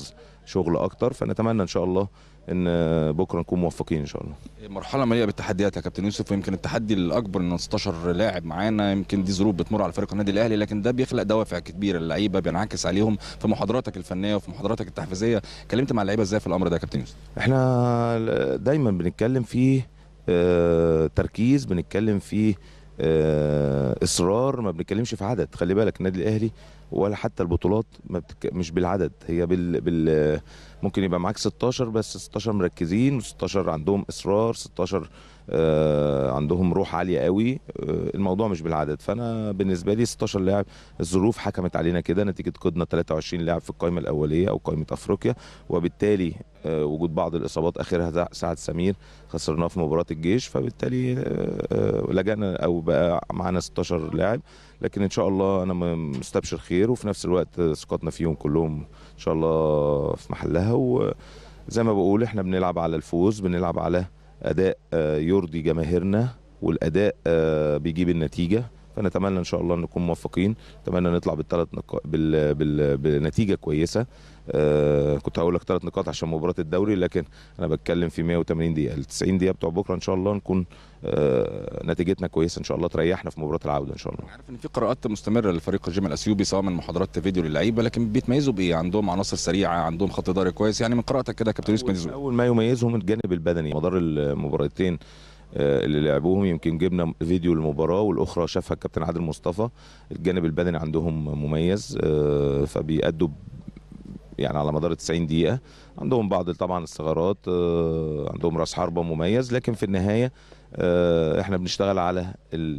شغل اكتر، فنتمنى ان شاء الله ان بكره نكون موفقين ان شاء الله. مرحله مليئه بالتحديات يا كابتن يوسف، ويمكن التحدي الاكبر ان 16 لاعب معانا، يمكن دي ظروف بتمر على فريق النادي الاهلي، لكن ده بيخلق دوافع كبيره للعيبه بينعكس عليهم في محاضراتك الفنيه وفي محاضراتك التحفيزيه. كلمت مع اللعيبه ازاي في الامر ده يا كابتن يوسف؟ احنا دايما بنتكلم فيه تركيز، بنتكلم فيه اصرار، ما بنتكلمش في عدد. خلي بالك النادي الاهلي ولا حتى البطولات مش بالعدد، هي ممكن يبقى معاك 16 بس 16 مركزين، و16 عندهم اصرار، 16 عندهم روح عاليه قوي. الموضوع مش بالعدد. فانا بالنسبه لي 16 لاعب، الظروف حكمت علينا كده نتيجه قيدنا 23 لاعب في القائمه الاوليه او قائمه افريقيا، وبالتالي وجود بعض الاصابات اخرها سعد سمير خسرناه في مباراه الجيش، فبالتالي لجأنا او بقى معانا 16 لاعب. لكن ان شاء الله انا مستبشر خير، وفي نفس الوقت ثقتنا فيهم كلهم ان شاء الله في محلها. وزي ما بقول احنا بنلعب على الفوز، بنلعب على اداء يرضي جماهيرنا، والاداء بيجيب النتيجه. فنتمنى ان شاء الله نكون موفقين، نتمنى نطلع بنتيجه كويسه. كنت هقول لك 3 نقاط عشان مباراه الدوري، لكن انا بتكلم في 180 دقيقه، ال 90 دقيقه بتوع بكره ان شاء الله نكون نتيجتنا كويسه ان شاء الله، تريحنا في مباراه العوده ان شاء الله. عارف ان في قراءات مستمره لفريق الجيم الاثيوبي سواء من محاضرات فيديو للعيبه، لكن بيتميزوا بايه؟ عندهم عناصر سريعه، عندهم خط ضهر كويس، يعني من قراءتك كده كابتن يوسف اول ما يميزهم الجانب البدني. مدار المباراتين اللي لعبوهم يمكن جبنا فيديو المباراه، والاخرى شافها الكابتن عادل مصطفى. الجانب البدني عندهم مميز، فبيأدوا يعني على مدار 90 دقيقه. عندهم بعض طبعا الثغرات، عندهم راس حربه مميز، لكن في النهايه احنا بنشتغل على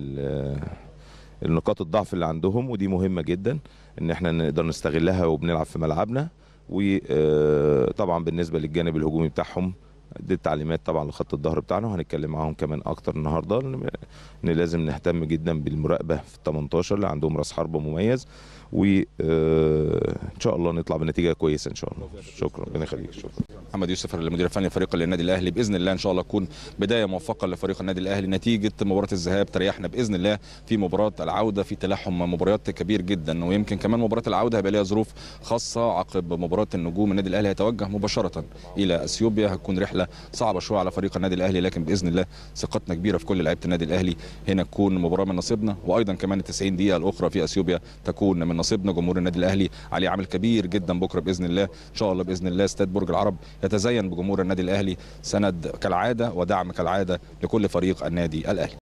النقاط الضعف اللي عندهم، ودي مهمه جدا ان احنا نقدر نستغلها وبنلعب في ملعبنا. وطبعا بالنسبه للجانب الهجومي بتاعهم دي التعليمات طبعا لخط الظهر بتاعنا، وهنتكلم معاهم كمان اكتر النهارده ان لازم نهتم جدا بالمراقبه في ال 18 اللي عندهم راس حربه مميز، وان شاء الله نطلع بنتيجه كويسه ان شاء الله. شكرا، ربنا يخليك. شكرا. محمد يوسف المدير الفني لفريق النادي الاهلي، باذن الله ان شاء الله تكون بدايه موفقه لفريق النادي الاهلي. نتيجه مباراه الذهاب تريحنا باذن الله في مباراه العوده، في تلاحم مباريات كبير جدا، ويمكن كمان مباراه العوده هيبقى ليها ظروف خاصه عقب مباراه النجوم. النادي الاهلي هيتوجه مباشره الى اثيوبيا، هتكون رحله صعبه شويه على فريق النادي الاهلي، لكن باذن الله ثقتنا كبيره في كل لعيبه النادي الاهلي. هنا تكون مباراه من نصيبنا، وايضا كمان ال 90 دقيقه الاخرى في اثيوبيا تكون من نصيبنا. جمهور النادي الاهلي عليه عمل كبير جدا بكره باذن الله. ان شاء الله باذن الله استاد برج العرب يتزين بجمهور النادي الاهلي، سند كالعاده ودعم كالعاده لكل فريق النادي الاهلي.